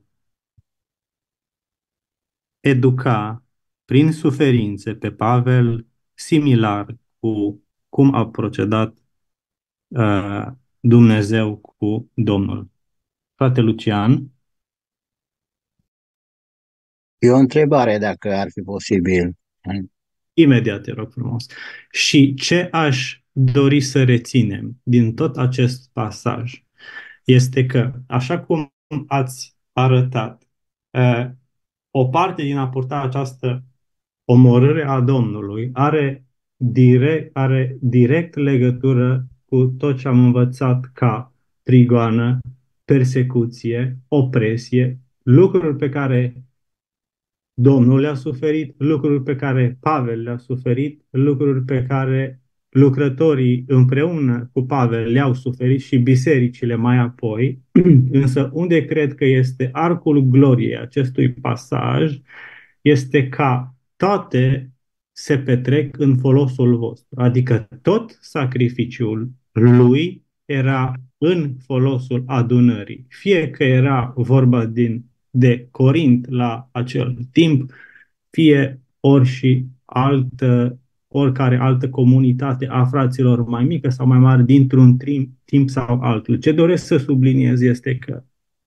educa prin suferințe pe Pavel, similar cu cum a procedat Dumnezeu cu Domnul. Frate Lucian? E o întrebare, dacă ar fi posibil. Imediat, te rog frumos. Și ce aș dori să reținem din tot acest pasaj este că, așa cum ați arătat, o parte din a purta această omorâre a Domnului are direct legătură cu tot ce am învățat ca prigoană, persecuție, opresie, lucruri pe care Domnul le-a suferit, lucruri pe care Pavel le-a suferit, lucruri pe care lucrătorii împreună cu Pavel le-au suferit și bisericile mai apoi, însă unde cred că este arcul gloriei acestui pasaj, este ca toate se petrec în folosul vostru. Adică tot sacrificiul lui era în folosul adunării. Fie că era vorba de Corint la acel timp, fie oricare altă comunitate a fraților mai mică sau mai mare dintr-un timp sau altul. Ce doresc să subliniez este că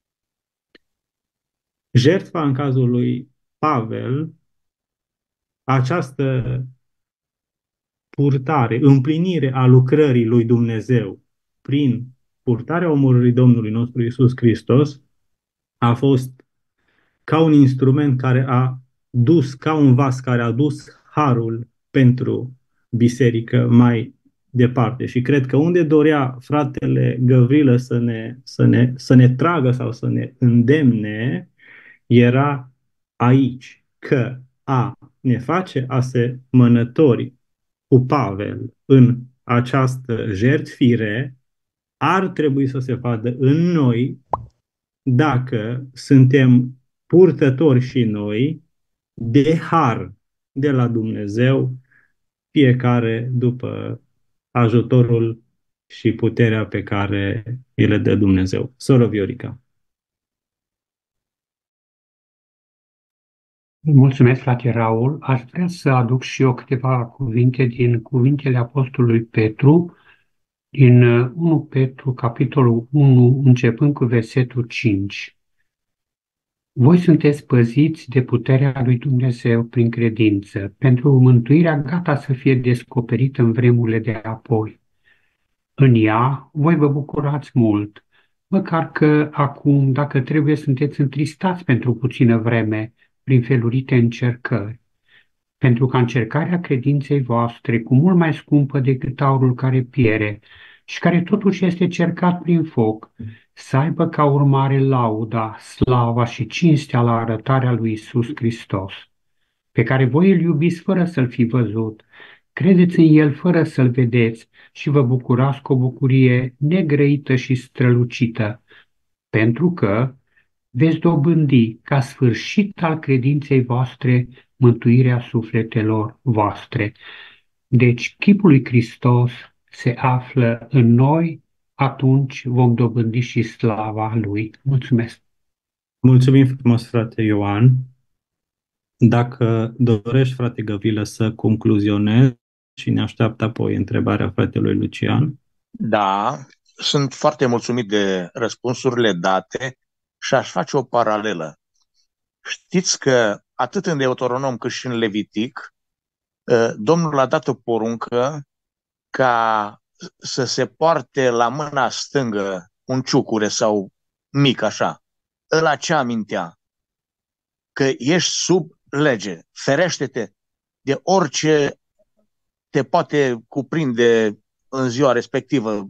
jertfa în cazul lui Pavel, această purtare, împlinire a lucrării lui Dumnezeu prin purtarea omorârii Domnului nostru Iisus Hristos, a fost ca un instrument care a dus, ca un vas care a dus harul pentru biserică mai departe. Și cred că unde dorea fratele Găvrilă să ne tragă sau să ne îndemne, era aici, că a ne face asemănători cu Pavel în această jertfire ar trebui să se vadă în noi dacă suntem purtători și noi de har de la Dumnezeu, fiecare după ajutorul și puterea pe care îi le dă Dumnezeu. Soră Viorica. Mulțumesc, frate Raul. Aș vrea să aduc și eu câteva cuvinte din cuvintele Apostolului Petru, din 1 Petru, capitolul 1, începând cu versetul 5. Voi sunteți păziți de puterea lui Dumnezeu prin credință, pentru mântuirea gata să fie descoperită în vremurile de apoi. În ea voi vă bucurați mult, măcar că acum, dacă trebuie, sunteți întristați pentru puțină vreme, prin felurite încercări, pentru ca încercarea credinței voastre, cu mult mai scumpă decât aurul care piere și care totuși este cercat prin foc, să aibă ca urmare lauda, slava și cinstea la arătarea lui Iisus Hristos, pe care voi îl iubiți fără să-l fi văzut, credeți în el fără să-l vedeți și vă bucurați cu o bucurie negrăită și strălucită, pentru că veți dobândi ca sfârșit al credinței voastre mântuirea sufletelor voastre. Deci chipul lui Hristos se află în noi, atunci vom dobândi și slava lui. Mulțumesc! Mulțumim frumos, frate Ioan. Dacă dorești, frate Găvilă, să concluzionezi și ne așteaptă apoi întrebarea fratelui Lucian. Da, sunt foarte mulțumit de răspunsurile date și aș face o paralelă. Știți că atât în Deuteronom cât și în Levitic, Domnul a dat o poruncă ca să se poarte la mâna stângă un ciucure sau mic așa. Ăla ce amintea? Că ești sub lege. Ferește-te de orice te poate cuprinde în ziua respectivă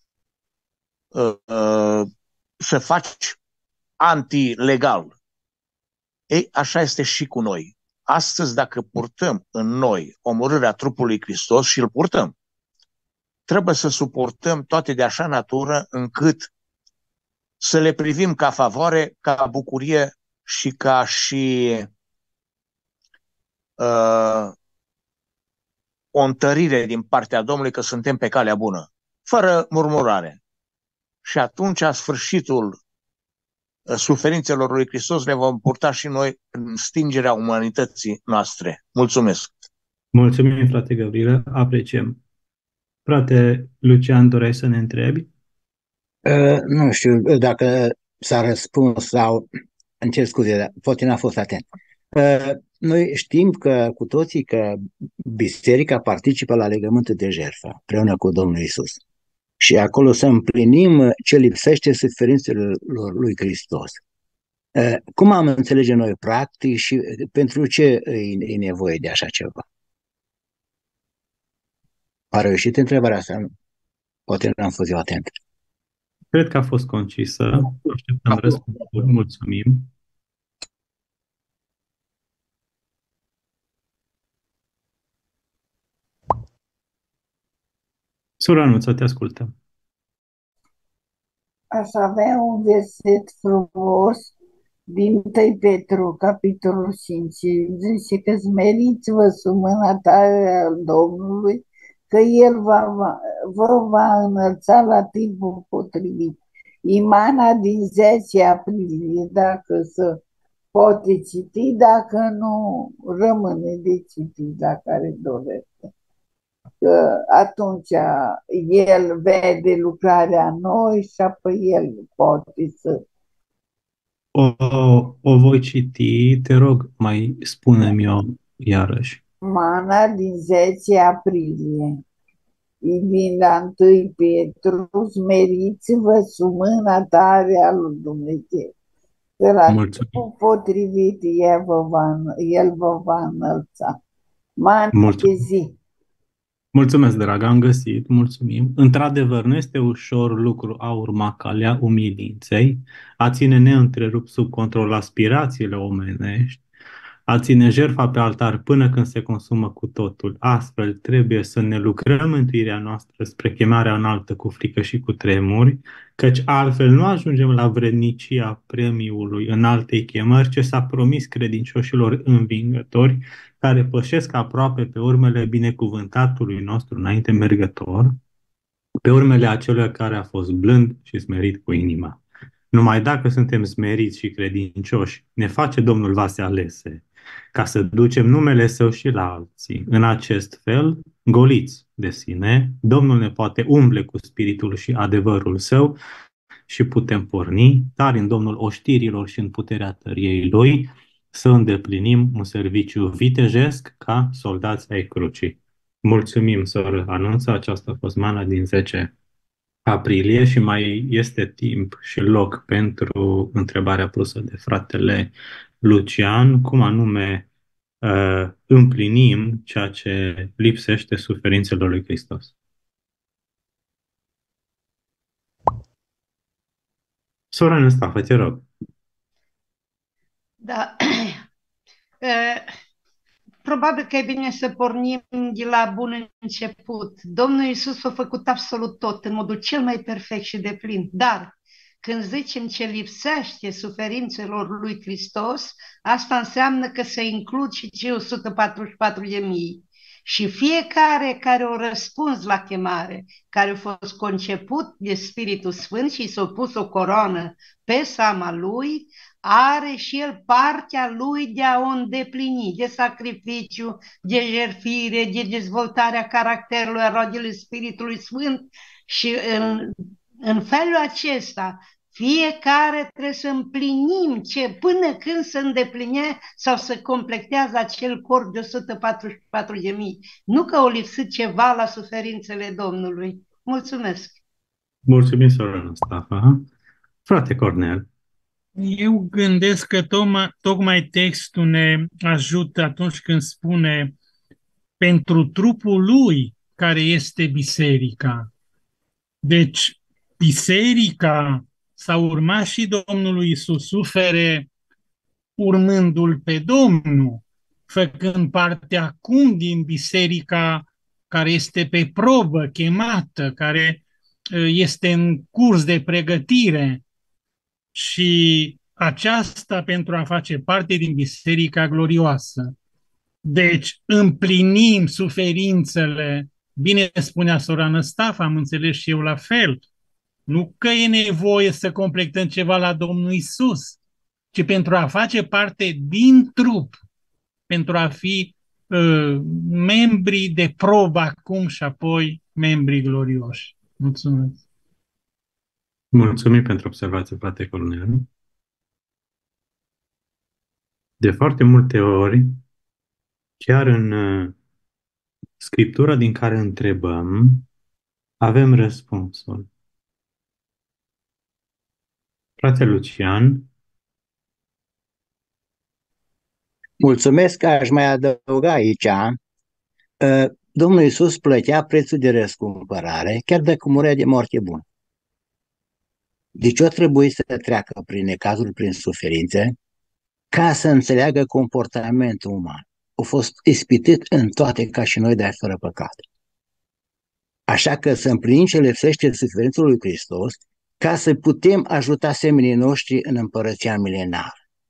să faci antilegal. Ei, așa este și cu noi. Astăzi, dacă purtăm în noi omorârea trupului Hristos și îl purtăm, trebuie să suportăm toate de așa natură încât să le privim ca favoare, ca bucurie și ca și o întărire din partea Domnului că suntem pe calea bună, fără murmurare. Și atunci, la sfârșitul suferințelor lui Hristos, ne vom purta și noi în stingerea umanității noastre. Mulțumesc! Mulțumim, frate Gavrilă, apreciem. Frate Lucian, doreai să ne întrebi? Nu știu dacă s-a răspuns sau, îmi cer scuze, dar poate n-a fost atent. Noi știm cu toții că biserica participă la legământul de jertfă, împreună cu Domnul Iisus. Și acolo să împlinim ce lipsește suferințelor lui Hristos. Cum am înțelege noi practic și pentru ce e nevoie de așa ceva? A reușit întrebarea asta? Poate n-am fost eu atent. Cred că a fost concisă. Așteptăm răspunsul. Mulțumim. Sora Nuță, te ascultăm. Aș avea un verset frumos din 1 Petru, capitolul 5, zice că smeriți-vă sub mâna tare al Domnului, că El vă va înălța la timpul potrivit. Imana din 10 aprilie, dacă să poate citi, dacă nu, rămâne de citit, dacă are dorește. Că atunci El vede lucrarea noi și apoi El poate să... O voi citi, te rog, mai spune-mi o iarăși. Mana din 10 aprilie. Din la 1 Petru, smeriți-vă sub mâna tare a lui Dumnezeu. Că la timpul potrivit El vă va înălța. Mana de zi. Mulțumesc, drag, am găsit, mulțumim. Într-adevăr, nu este ușor lucru a urma calea umilinței, a ține neîntrerupt sub control aspirațiile omenești, a ține jertfa pe altar până când se consumă cu totul. Astfel, trebuie să ne lucrăm mântuirea noastră spre chemarea înaltă cu frică și cu tremuri, căci altfel nu ajungem la vrednicia premiului în altei chemări ce s-a promis credincioșilor învingători, care pășesc aproape pe urmele binecuvântatului nostru înainte mergător, pe urmele acelui care a fost blând și smerit cu inima. Numai dacă suntem smeriți și credincioși, ne face Domnul vase alese, ca să ducem numele Său și la alții. În acest fel, goliți de sine, Domnul ne poate umple cu spiritul și adevărul Său și putem porni, tari în Domnul oștirilor și în puterea tăriei Lui, să îndeplinim un serviciu vitejesc ca soldați ai crucii. Mulțumim, soră Anunță, aceasta a fost mana din 10 aprilie și mai este timp și loc pentru întrebarea pusă de fratele Lucian, cum anume împlinim ceea ce lipsește suferințelor lui Hristos. Sora Năstafă, te rog. Da. Probabil că e bine să pornim de la bun început. Domnul Iisus a făcut absolut tot în modul cel mai perfect și deplin, dar când zicem ce lipsește suferințelor lui Hristos, asta înseamnă că se includ și cei 144.000. Și fiecare care a răspuns la chemare, care a fost conceput de Spiritul Sfânt și s-a pus o coroană pe seama lui, are și el partea lui de a o îndeplini, de sacrificiu, de jertfire, de dezvoltarea caracterului, a roadele Spiritului Sfânt și în felul acesta fiecare trebuie să împlinim până când se îndepline sau se completează acel corp de 144.000. Nu că o lipsit ceva la suferințele Domnului. Mulțumesc! Mulțumim, soră Năstafă. Frate Cornel. Eu gândesc că tocmai textul ne ajută atunci când spune pentru trupul lui care este biserica. Deci, biserica sau urmașii Domnului Iisus sufere urmându-L pe Domnul, făcând parte acum din biserica care este pe probă, chemată, care este în curs de pregătire. Și aceasta pentru a face parte din biserica glorioasă. Deci împlinim suferințele, bine spunea sora Năstafă, am înțeles și eu la fel. Nu că e nevoie să completăm ceva la Domnul Iisus, ci pentru a face parte din trup, pentru a fi membri de probă acum și apoi membri glorioși. Mulțumesc! Mulțumim pentru observație, frate Cornel. De foarte multe ori, chiar în Scriptura din care întrebăm, avem răspunsul. Frate Lucian. Mulțumesc, că aș mai adăuga aici. Domnul Iisus plătea prețul de răscumpărare, chiar dacă murea de moarte bună. Deci o trebuie să treacă prin necazuri, prin suferințe, ca să înțeleagă comportamentul uman. A fost ispitit în toate ca și noi, dar fără păcat. Așa că să împlinim ce lipsește suferinței lui Hristos, ca să putem ajuta semenii noștri în împărăția milenară.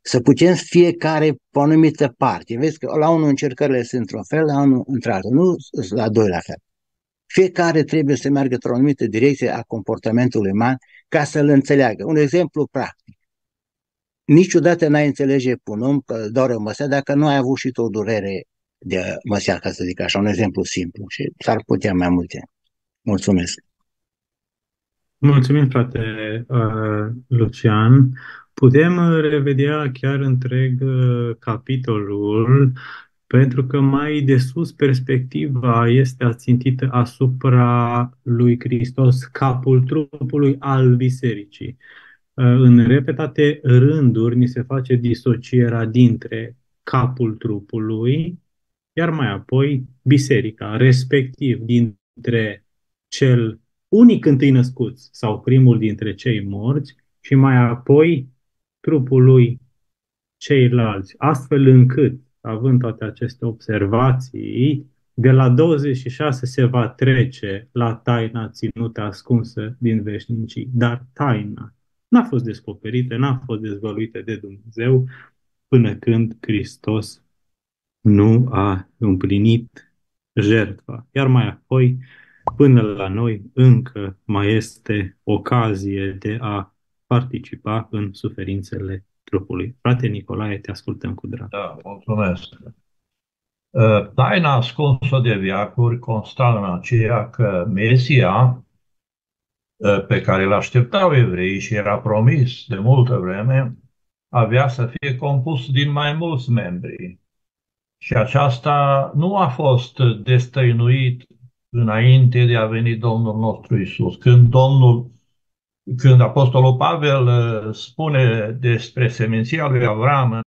Să putem fiecare pe o anumită parte. Vezi că la unul încercările sunt într-un fel, la unul într-altul, nu la doi la fel. Fiecare trebuie să meargă într-o anumită direcție a comportamentului uman ca să-l înțeleagă. Un exemplu practic. Niciodată n-ai înțelege pe un om că îl doare măsea dacă nu ai avut și tu o durere de măsea, ca să zic așa, un exemplu simplu. Și s-ar putea mai multe. Mulțumesc. Mulțumim, frate Lucian. Putem revedea chiar întreg capitolul, pentru că mai de sus perspectiva este ațintită asupra lui Hristos, capul trupului al bisericii. În repetate rânduri ni se face disocierea dintre capul trupului, iar mai apoi biserica, respectiv dintre cel unic întâi născut sau primul dintre cei morți și mai apoi trupul lui ceilalți, astfel încât, având toate aceste observații, de la 26 se va trece la taina ținută ascunsă din veșnicii, dar taina n-a fost descoperită, n-a fost dezvăluită de Dumnezeu până când Hristos nu a împlinit jertfa. Iar mai apoi, până la noi, încă mai este ocazie de a participa în suferințele trupului. Frate Nicolae, te ascultăm cu drag. Da, mulțumesc. Taina ascunsă de veacuri consta în aceea că Mesia, pe care îl așteptau evreii și era promis de multă vreme, avea să fie compus din mai mulți membri. Și aceasta nu a fost destăinuit înainte de a veni Domnul nostru Iisus. Când Apostolul Pavel spune despre seminția lui Avram